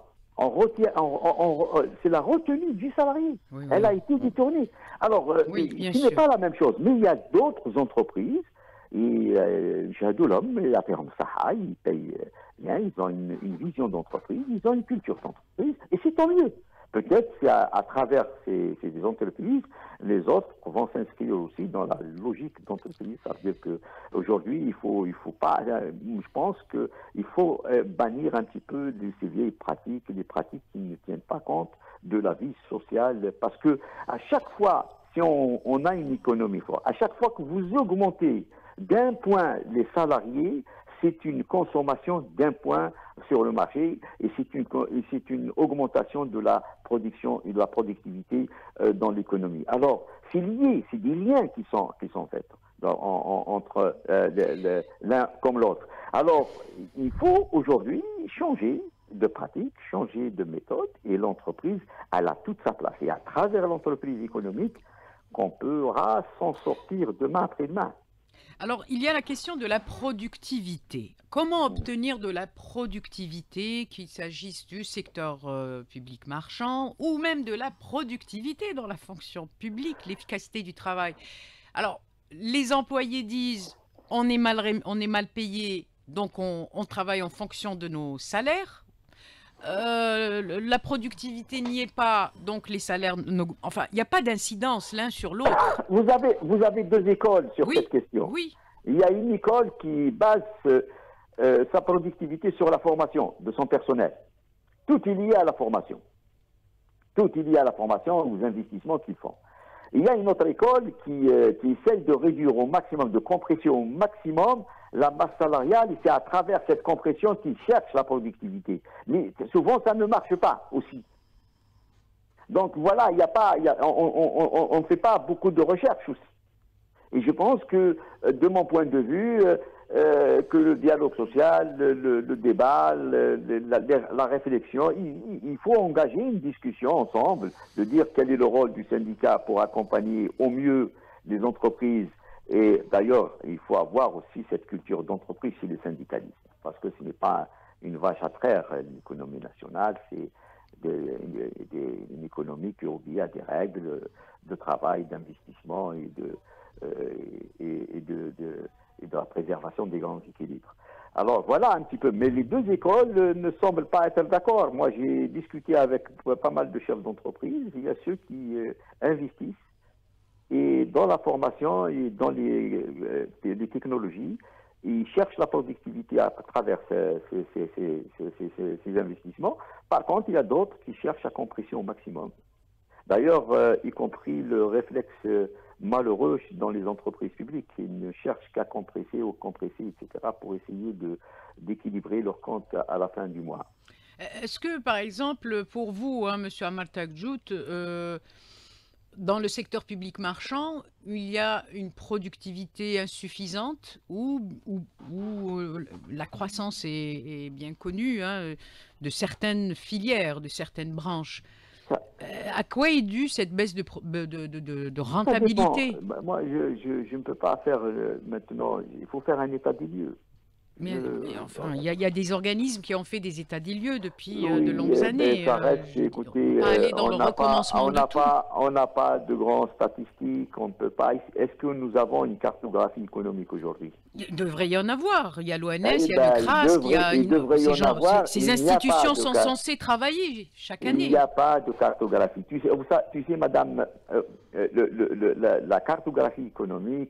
C'est la retenue du salarié. Oui, elle a été détournée. Alors, ce n'est pas la même chose. Mais il y a d'autres entreprises. Et Jadoulam, la firme Saha, ils payent bien, ils ont une vision d'entreprise, ils ont une culture d'entreprise, et c'est tant mieux. Peut-être qu'à travers ces entreprises, les autres vont s'inscrire aussi dans la logique d'entreprise. Ça veut dire qu'aujourd'hui, il faut pas, je pense qu'il faut bannir un petit peu de ces vieilles pratiques, des pratiques qui ne tiennent pas compte de la vie sociale, parce que à chaque fois, si on a une économie forte, à chaque fois que vous augmentez d'un point les salariés, c'est une consommation d'un point sur le marché et c'est une augmentation de la production et de la productivité dans l'économie. Alors, c'est lié, c'est des liens qui sont faits entre l'un comme l'autre. Alors, il faut aujourd'hui changer de pratique, changer de méthode, et l'entreprise, elle a toute sa place. Et à travers l'entreprise économique, qu'on pourra s'en sortir demain après-demain. Alors, il y a la question de la productivité. Comment obtenir de la productivité, qu'il s'agisse du secteur public marchand ou même de la productivité dans la fonction publique, l'efficacité du travail? Alors, les employés disent on est mal payé, donc on travaille en fonction de nos salaires. La productivité n'y est pas, donc les salaires, enfin, il n'y a pas d'incidence l'un sur l'autre. Vous avez deux écoles sur Oui, cette question. oui. Il y a une école qui base sa productivité sur la formation de son personnel. Tout est lié à la formation. Tout est lié à la formation, aux investissements qu'ils font. Il y a une autre école qui essaye de réduire au maximum, de compression au maximum la masse salariale, et c'est à travers cette compression qu'ils cherchent la productivité. Mais souvent, ça ne marche pas aussi. Donc voilà, on ne fait pas beaucoup de recherches aussi. Et je pense que, de mon point de vue, que le dialogue social, le débat, la réflexion, il faut engager une discussion ensemble, de dire quel est le rôle du syndicat pour accompagner au mieux les entreprises. Et d'ailleurs, il faut avoir aussi cette culture d'entreprise chez les syndicalistes, parce que ce n'est pas une vache à traire, l'économie nationale, c'est une économie qui obéit à des règles de travail, d'investissement et de la préservation des grands équilibres. Alors voilà un petit peu, mais les deux écoles ne semblent pas être d'accord. Moi j'ai discuté avec pas mal de chefs d'entreprise, il y a ceux qui investissent et dans la formation et dans les technologies, ils cherchent la productivité à travers ces investissements. Par contre, il y a d'autres qui cherchent la compression au maximum. D'ailleurs, y compris le réflexe malheureux dans les entreprises publiques, ils ne cherchent qu'à compresser ou compresser, etc., pour essayer d'équilibrer leur compte à la fin du mois. Est-ce que, par exemple, pour vous, hein, Monsieur Amar Takjout, dans le secteur public marchand, il y a une productivité insuffisante ou la croissance est bien connue, hein, de certaines filières, de certaines branches? À quoi est due cette baisse de rentabilité? Moi, je ne peux pas faire maintenant. Il faut faire un état des lieux. Mais enfin, il y a des organismes qui ont fait des états des lieux depuis de longues années. Ça reste, écoutez, aller dans le recommencement de tout. On n'a pas de grandes statistiques, on ne peut pas. Est-ce que nous avons une cartographie économique aujourd'hui? Il devrait y en avoir. Il y a l'ONS, il y a le CRAS, ces institutions sont censées travailler chaque année. Il n'y a pas de cartographie. Tu sais madame, la cartographie économique,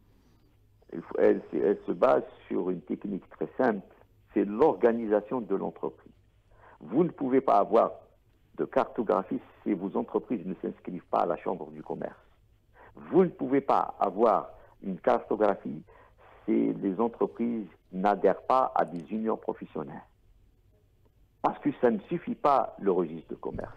elle se base sur une technique très simple, c'est l'organisation de l'entreprise. Vous ne pouvez pas avoir de cartographie si vos entreprises ne s'inscrivent pas à la Chambre du commerce. Vous ne pouvez pas avoir une cartographie si les entreprises n'adhèrent pas à des unions professionnelles. Parce que ça ne suffit pas le registre de commerce.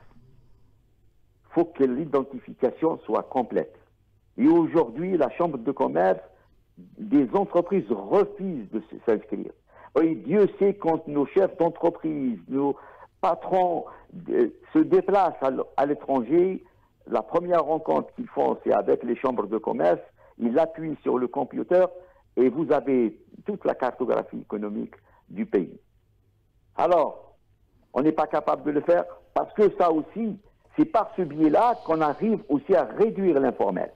Il faut que l'identification soit complète. Et aujourd'hui, la Chambre de commerce, des entreprises refusent de s'inscrire. Et Dieu sait quand nos chefs d'entreprise, nos patrons se déplacent à l'étranger, la première rencontre qu'ils font, c'est avec les chambres de commerce, ils appuient sur le computer et vous avez toute la cartographie économique du pays. Alors, on n'est pas capable de le faire parce que ça aussi, c'est par ce biais-là qu'on arrive aussi à réduire l'informel.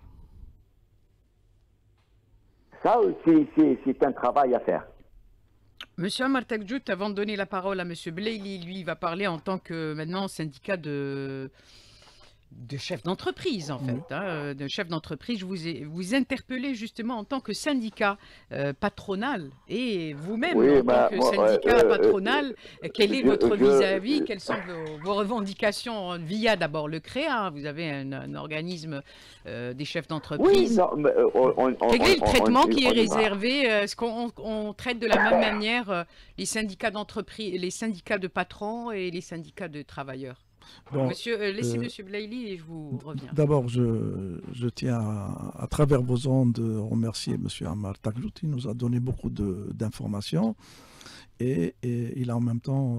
Ça, c'est un travail à faire. Monsieur Amar Takjout, avant de donner la parole à Monsieur Blaili, lui, il va parler en tant que maintenant syndicat de chef d'entreprise, en fait. Hein, de chef d'entreprise, vous interpellez justement en tant que syndicat patronal et vous-même en tant que syndicat patronal, quel est votre vis-à-vis, quelles sont vos revendications via d'abord le CREA, vous avez un organisme des chefs d'entreprise. Quel est le traitement qui est réservé? Est-ce qu'on traite de la même manière les syndicats d'entreprise, les syndicats de patrons et les syndicats de travailleurs? Bon, laissez Monsieur Blaili et je vous reviens. D'abord, je tiens à travers vos ondes remercier Monsieur Amar Takjout. Il nous a donné beaucoup d'informations et il a en même temps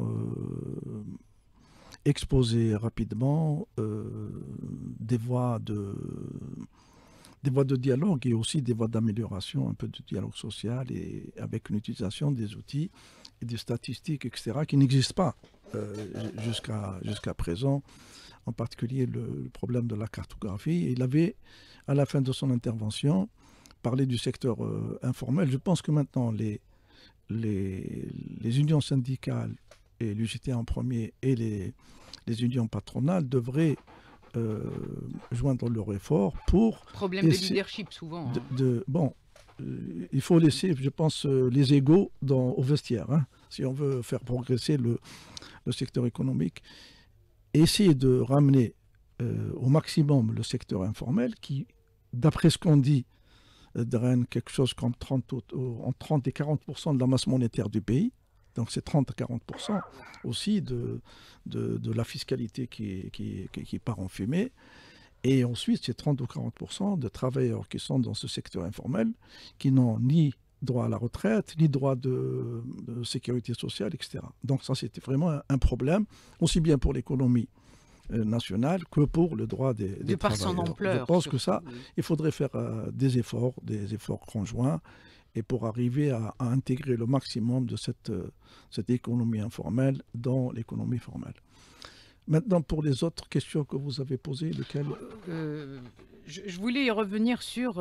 exposé rapidement des voies des voies de dialogue et aussi des voies d'amélioration, un peu de dialogue social et avec une utilisation des outils et des statistiques, etc., qui n'existent pas jusqu'à présent, en particulier le problème de la cartographie. Il avait, à la fin de son intervention, parlé du secteur informel. Je pense que maintenant, les unions syndicales et l'UGT en premier et les unions patronales devraient joindre leur effort pour... Problème de leadership, souvent. Bon, il faut laisser, je pense, les égos au vestiaire, hein, si on veut faire progresser le secteur économique. Et essayer de ramener au maximum le secteur informel qui, d'après ce qu'on dit, draine quelque chose comme 30 et 40% de la masse monétaire du pays. Donc c'est 30 à 40% aussi de la fiscalité qui part en fumée. Et ensuite, c'est 30 ou 40% de travailleurs qui sont dans ce secteur informel, qui n'ont ni droit à la retraite, ni droit de sécurité sociale, etc. Donc ça, c'était vraiment un problème, aussi bien pour l'économie nationale que pour le droit des travailleurs. Par son ampleur. Je pense que ça, il faudrait faire des efforts conjoints, et pour arriver à intégrer le maximum de cette économie informelle dans l'économie formelle. Maintenant, pour les autres questions que vous avez posées, lesquelles je voulais revenir sur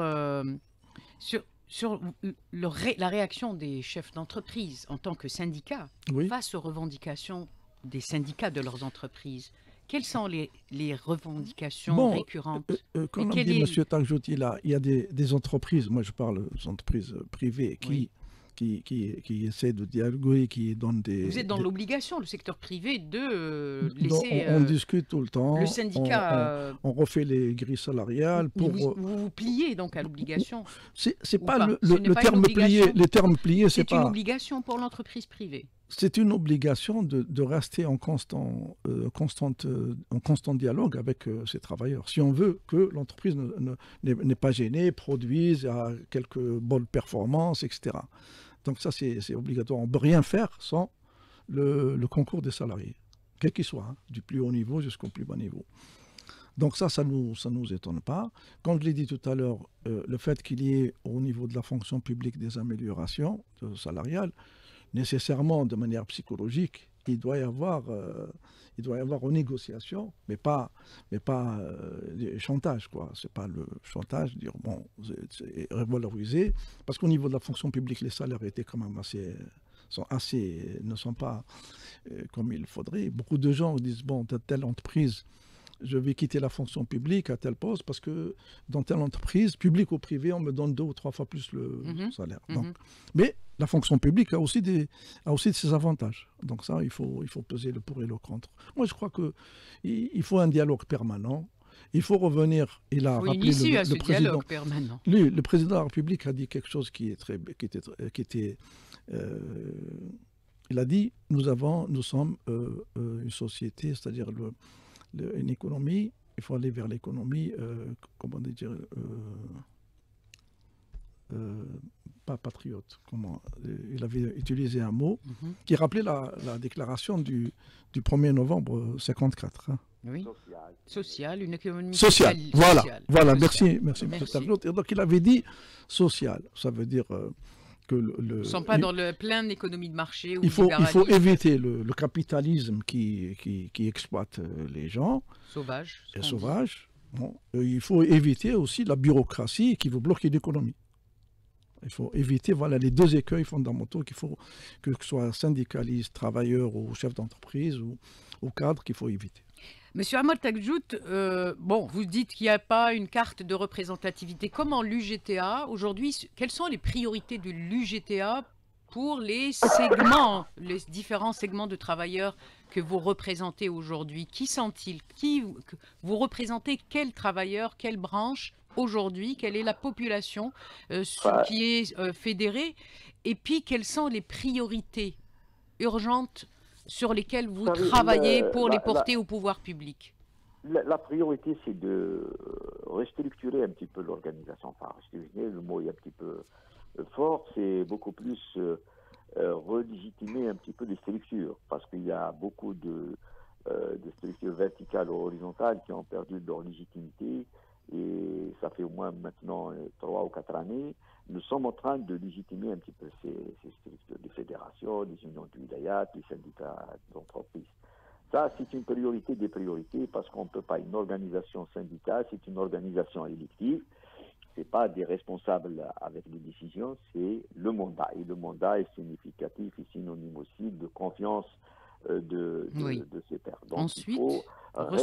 la réaction des chefs d'entreprise en tant que syndicats face aux revendications des syndicats de leurs entreprises. Quelles sont les revendications récurrentes? Comme l'a dit M. Tagjout, il y a des entreprises, moi je parle des entreprises privées qui essaient de dialoguer, qui donnent des... Vous êtes dans l'obligation, le secteur privé, de laisser... On discute tout le temps. Le syndicat... On refait les grilles salariales pour... Vous pliez donc à l'obligation? C'est pas le terme plié. Les termes pliés, c'est pas... C'est une obligation pour l'entreprise privée. C'est une obligation de rester en constant dialogue avec ses travailleurs. Si on veut que l'entreprise n'est pas gênée, produise à quelques bonnes performances, etc. Donc ça, c'est obligatoire. On ne peut rien faire sans le concours des salariés, quel qu'il soit, hein, du plus haut niveau jusqu'au plus bas niveau. Donc ça nous étonne pas. Comme je l'ai dit tout à l'heure, le fait qu'il y ait au niveau de la fonction publique des améliorations salariales, nécessairement de manière psychologique, il doit y avoir une négociation, mais pas chantage, quoi. C'est pas le chantage, dire bon, c'est revaloriser, parce qu'au niveau de la fonction publique, les salaires étaient quand même ne sont pas comme il faudrait. Beaucoup de gens disent bon, telle entreprise, je vais quitter la fonction publique à tel poste parce que dans telle entreprise, publique ou privée, on me donne 2 ou 3 fois plus le salaire. Donc, mais la fonction publique a aussi de ses avantages. Donc ça, il faut peser le pour et le contre. Moi, je crois qu'il faut un dialogue permanent. Il faut revenir, il a rappelé le président. Permanent. Lui, le président de la République a dit quelque chose qui était il a dit, nous sommes une société, c'est-à-dire une économie, il faut aller vers l'économie, comment dire, pas patriote, il avait utilisé un mot qui rappelait la déclaration du 1er novembre 1954. Hein. Oui. Social, une économie sociale. Voilà, sociale. Merci. Et donc il avait dit social, ça veut dire que nous ne sommes pas dans le plein d'économie de marché. Il faut éviter le capitalisme qui exploite les gens. Sauvage. Bon, il faut éviter aussi la bureaucratie qui veut bloquer l'économie. Il faut éviter les 2 écueils fondamentaux qu'il faut, que ce soit syndicaliste, travailleur ou chef d'entreprise ou cadre, qu'il faut éviter. Monsieur Ahmad Tagjout, vous dites qu'il n'y a pas une carte de représentativité. Comment l'UGTA, aujourd'hui, quelles sont les priorités de l'UGTA pour les différents segments de travailleurs que vous représentez aujourd'hui? Qui sont-ils? Vous représentez quels travailleurs, quelle branche aujourd'hui? Quelle est la population qui est fédérée? Et puis, quelles sont les priorités urgentes sur lesquelles vous travaillez pour les porter au pouvoir public? La priorité, c'est de restructurer un petit peu l'organisation. Enfin, restructurer, le mot est un petit peu fort, c'est beaucoup plus relégitimer un petit peu les structures, parce qu'il y a beaucoup de structures verticales ou horizontales qui ont perdu leur légitimité et ça fait au moins maintenant 3 ou 4 années, nous sommes en train de légitimer un petit peu ces structures, les fédérations, les unions de wilayat, les syndicats d'entreprise. Ça, c'est une priorité des priorités parce qu'on ne peut pas. Une organisation syndicale, c'est une organisation élective. Ce n'est pas des responsables avec les décisions, c'est le mandat. Et le mandat est significatif et synonyme aussi de confiance de ses pairs. Donc, ensuite, il faut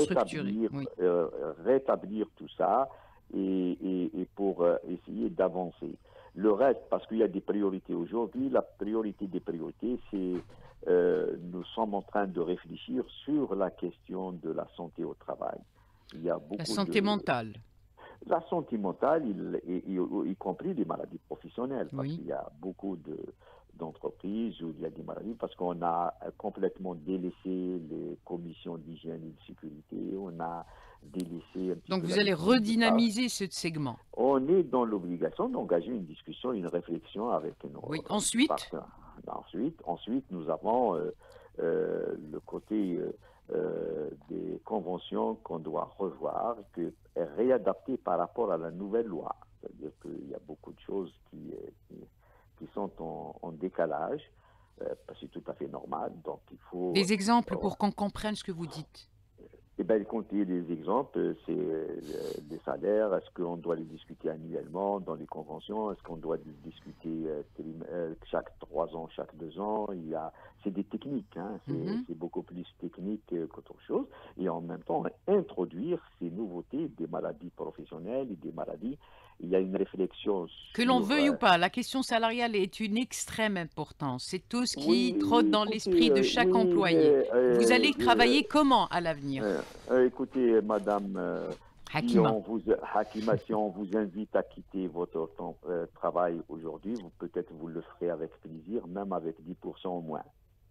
rétablir tout ça et pour essayer d'avancer. Le reste, parce qu'il y a des priorités aujourd'hui, la priorité des priorités, c'est nous sommes en train de réfléchir sur la question de la santé au travail. Il y a beaucoup la santé mentale. La santé mentale, y compris les maladies professionnelles, parce qu'il y a beaucoup d'entreprises où il y a des maladies, parce qu'on a complètement délaissé les commissions d'hygiène et de sécurité, on a délaissé un petit Donc peu vous allez redynamiser ce segment. On est dans l'obligation d'engager une discussion, une réflexion avec nos partenaires. Ensuite, nous avons le côté des conventions qu'on doit revoir, réadapter par rapport à la nouvelle loi. C'est-à-dire qu'il y a beaucoup de choses qui sont en décalage, c'est tout à fait normal. Donc il faut des exemples pour qu'on comprenne ce que vous dites. Eh bien, compter les exemples, c'est les salaires. Est-ce qu'on doit les discuter annuellement dans les conventions? Est-ce qu'on doit les discuter chaque 3 ans, chaque 2 ans? C'est des techniques, hein. C'est beaucoup plus technique qu'autre chose. Et en même temps, introduire ces nouveautés des maladies professionnelles et des maladies. Il y a une réflexion que l'on veuille ou pas, la question salariale est une extrême importance. C'est tout ce qui trotte dans l'esprit de chaque employé. Vous allez travailler comment à l'avenir? Écoutez, Madame Hakima. Si on vous invite à quitter votre travail aujourd'hui, peut-être vous le ferez avec plaisir, même avec 10% au moins.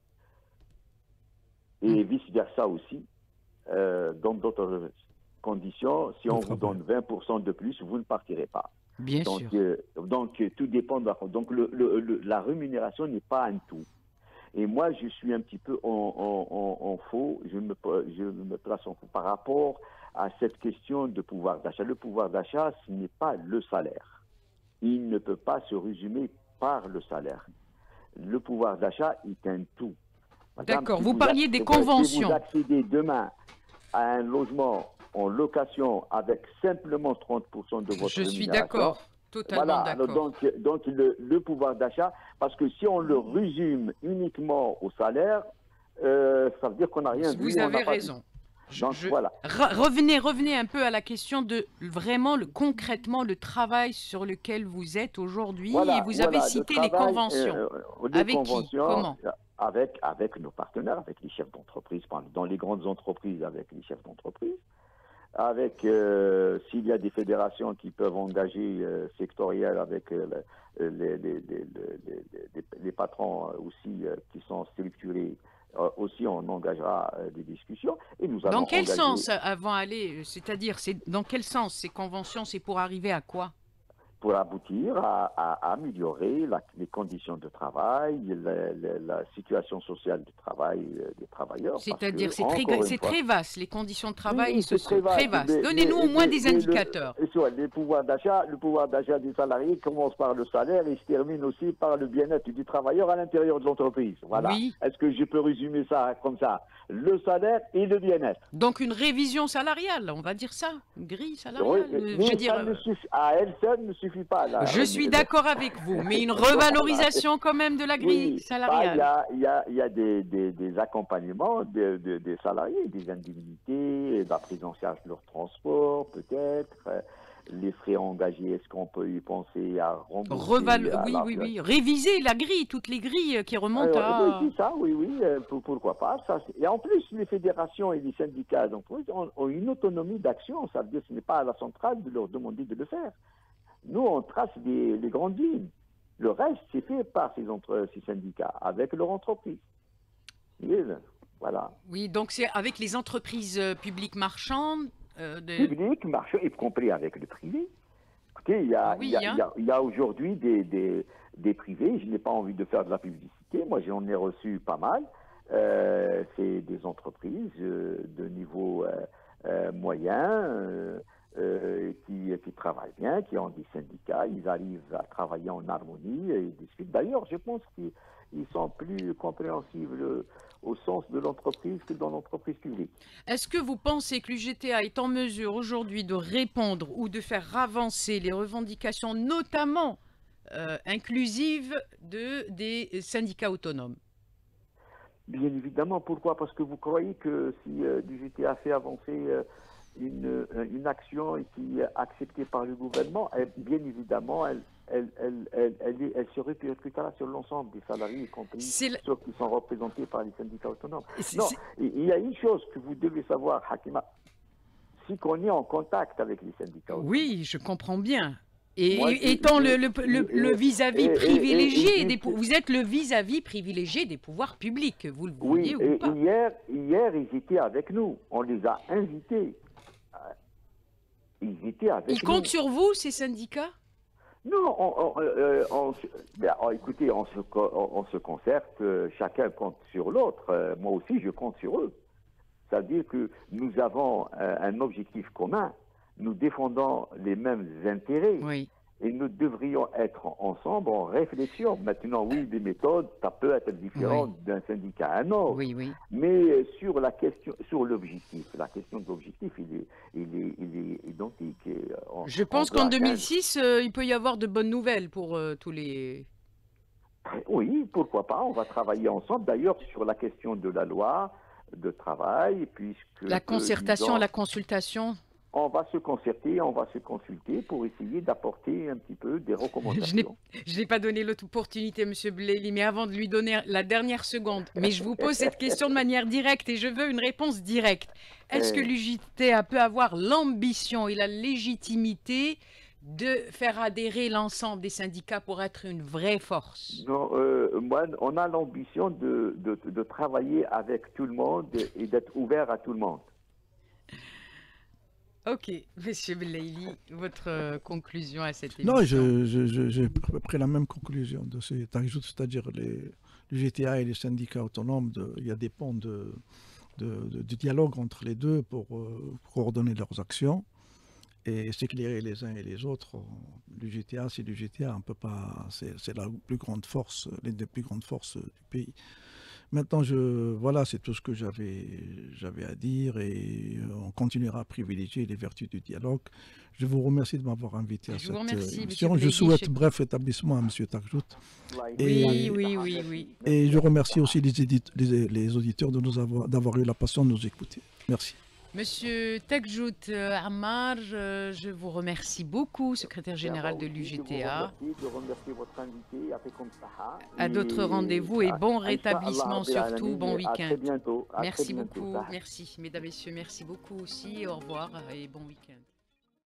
Et vice-versa aussi, dans d'autres conditions, si on vous donne 20% de plus, vous ne partirez pas. Bien sûr. Donc, tout dépend. Donc, la rémunération n'est pas un tout. Et moi, je suis un petit peu en faux, je me place en faux par rapport à cette question de pouvoir d'achat. Le pouvoir d'achat, ce n'est pas le salaire. Il ne peut pas se résumer par le salaire. Le pouvoir d'achat est un tout. D'accord, vous parliez des conventions. Si vous accédez demain à un logement en location avec simplement 30% de votre rémunération. Je suis d'accord, totalement d'accord. Donc le pouvoir d'achat, parce que si on le résume uniquement au salaire, ça veut dire qu'on n'a rien vu. Vous avez raison. Donc, voilà. Revenez un peu à la question de vraiment concrètement le travail sur lequel vous êtes aujourd'hui. Et vous avez cité les conventions. Avec qui? Comment? Avec nos partenaires, avec les chefs d'entreprise, dans les grandes entreprises, avec les chefs d'entreprise, avec s'il y a des fédérations qui peuvent engager sectorielles avec les patrons aussi qui sont structurés, aussi on engagera des discussions. Et nous allons dans quel sens avant aller, c'est-à-dire dans quel sens ces conventions, c'est pour arriver à quoi? Pour aboutir à améliorer les conditions de travail, la situation sociale du travail des travailleurs. C'est-à-dire, c'est très vaste, les conditions de travail sont très vastes. Donnez-nous au moins des indicateurs. Le pouvoir d'achat des salariés commence par le salaire et se termine aussi par le bien-être du travailleur à l'intérieur de l'entreprise. Voilà. Oui. Est-ce que je peux résumer ça comme ça? Le salaire et le bien-être. Donc une révision salariale, on va dire ça, une grille salariale. Oui, à elle seule ne suffit pas. Je suis d'accord avec vous, mais une revalorisation quand même de la grille salariale. Il y a des accompagnements des salariés, des indemnités, la prise en charge de leur transport, peut-être. Les frais engagés, est-ce qu'on peut y penser à rembourser Oui. Réviser la grille, toutes les grilles qui remontent à... Oui, pourquoi pas. Et en plus, les fédérations et les syndicats ont une autonomie d'action. Ça veut dire que ce n'est pas à la centrale de leur demander de le faire. Nous, on trace les grandes lignes. Le reste, c'est fait par ces syndicats, avec leur entreprise. Voilà. Oui, donc c'est avec les entreprises publiques marchandes. Public, marchand, y compris avec le privé. Écoutez, il y a aujourd'hui des privés, je n'ai pas envie de faire de la publicité, moi j'en ai reçu pas mal, c'est des entreprises de niveau moyen, qui travaillent bien, qui ont des syndicats, ils arrivent à travailler en harmonie et ils discutent. D'ailleurs, je pense qu'ils sont plus compréhensibles au sens de l'entreprise que dans l'entreprise publique. Est-ce que vous pensez que l'UGTA est en mesure aujourd'hui de répondre ou de faire avancer les revendications, notamment inclusives des syndicats autonomes? Bien évidemment, pourquoi? Parce que vous croyez que si l'UGTA fait avancer une action qui est acceptée par le gouvernement, bien évidemment, elle se répercutera sur l'ensemble des salariés, y compris ceux qui sont représentés par les syndicats autonomes. Non, il y a une chose que vous devez savoir, Hakima, si qu'on est en contact avec les syndicats autonomes. Oui, je comprends bien. Et moi, étant le vis-à-vis privilégié, vous êtes le vis-à-vis privilégié des pouvoirs publics, vous le vouliez ou pas? Hier, ils étaient avec nous, on les a invités. Ils étaient avec nous. Ils comptent sur vous, ces syndicats? Non, écoutez, on se concerte, chacun compte sur l'autre. Moi aussi, je compte sur eux. C'est-à-dire que nous avons un objectif commun. Nous défendons les mêmes intérêts. Oui. Et nous devrions être ensemble en réflexion. Maintenant, oui, des méthodes, ça peut être différent d'un syndicat à un autre. Oui, oui. Mais sur la question, sur l'objectif, la question de l'objectif, il est identique. Je pense qu'en 2006, il peut y avoir de bonnes nouvelles pour tous les... Oui, pourquoi pas. On va travailler ensemble. D'ailleurs, sur la question de la loi de travail, puisque... La concertation, la consultation. On va se concerter, on va se consulter pour essayer d'apporter un petit peu des recommandations. Je n'ai pas donné l'opportunité, M. Bleli, mais avant de lui donner la dernière seconde, mais je vous pose cette question de manière directe et je veux une réponse directe. Est-ce que l'UJTA peut avoir l'ambition et la légitimité de faire adhérer l'ensemble des syndicats pour être une vraie force? Non, moi, on a l'ambition de travailler avec tout le monde et d'être ouvert à tout le monde. Ok, Monsieur Belaïli, votre conclusion à cette émission? Non, j'ai pris la même conclusion de cet ajout, c'est-à-dire l'UJTA et les syndicats autonomes, il y a des ponts de dialogue entre les deux pour coordonner leurs actions et s'éclairer les uns et les autres. L'UJTA, c'est l'UJTA, on peut pas, c'est la plus grande force, l'une des plus grandes forces du pays. Maintenant, voilà, c'est tout ce que j'avais à dire et on continuera à privilégier les vertus du dialogue. Je vous remercie de m'avoir invité à cette émission. Je souhaite bref établissement à M. Takjout. Oui. Et je remercie aussi les auditeurs d'avoir eu la passion de nous écouter. Merci. Monsieur Takjout Ammar, je vous remercie beaucoup, secrétaire général de l'UJTA. À d'autres rendez-vous et bon rétablissement surtout, bon week-end. Merci beaucoup, merci. Mesdames, Messieurs, merci beaucoup aussi. Au revoir et bon week-end.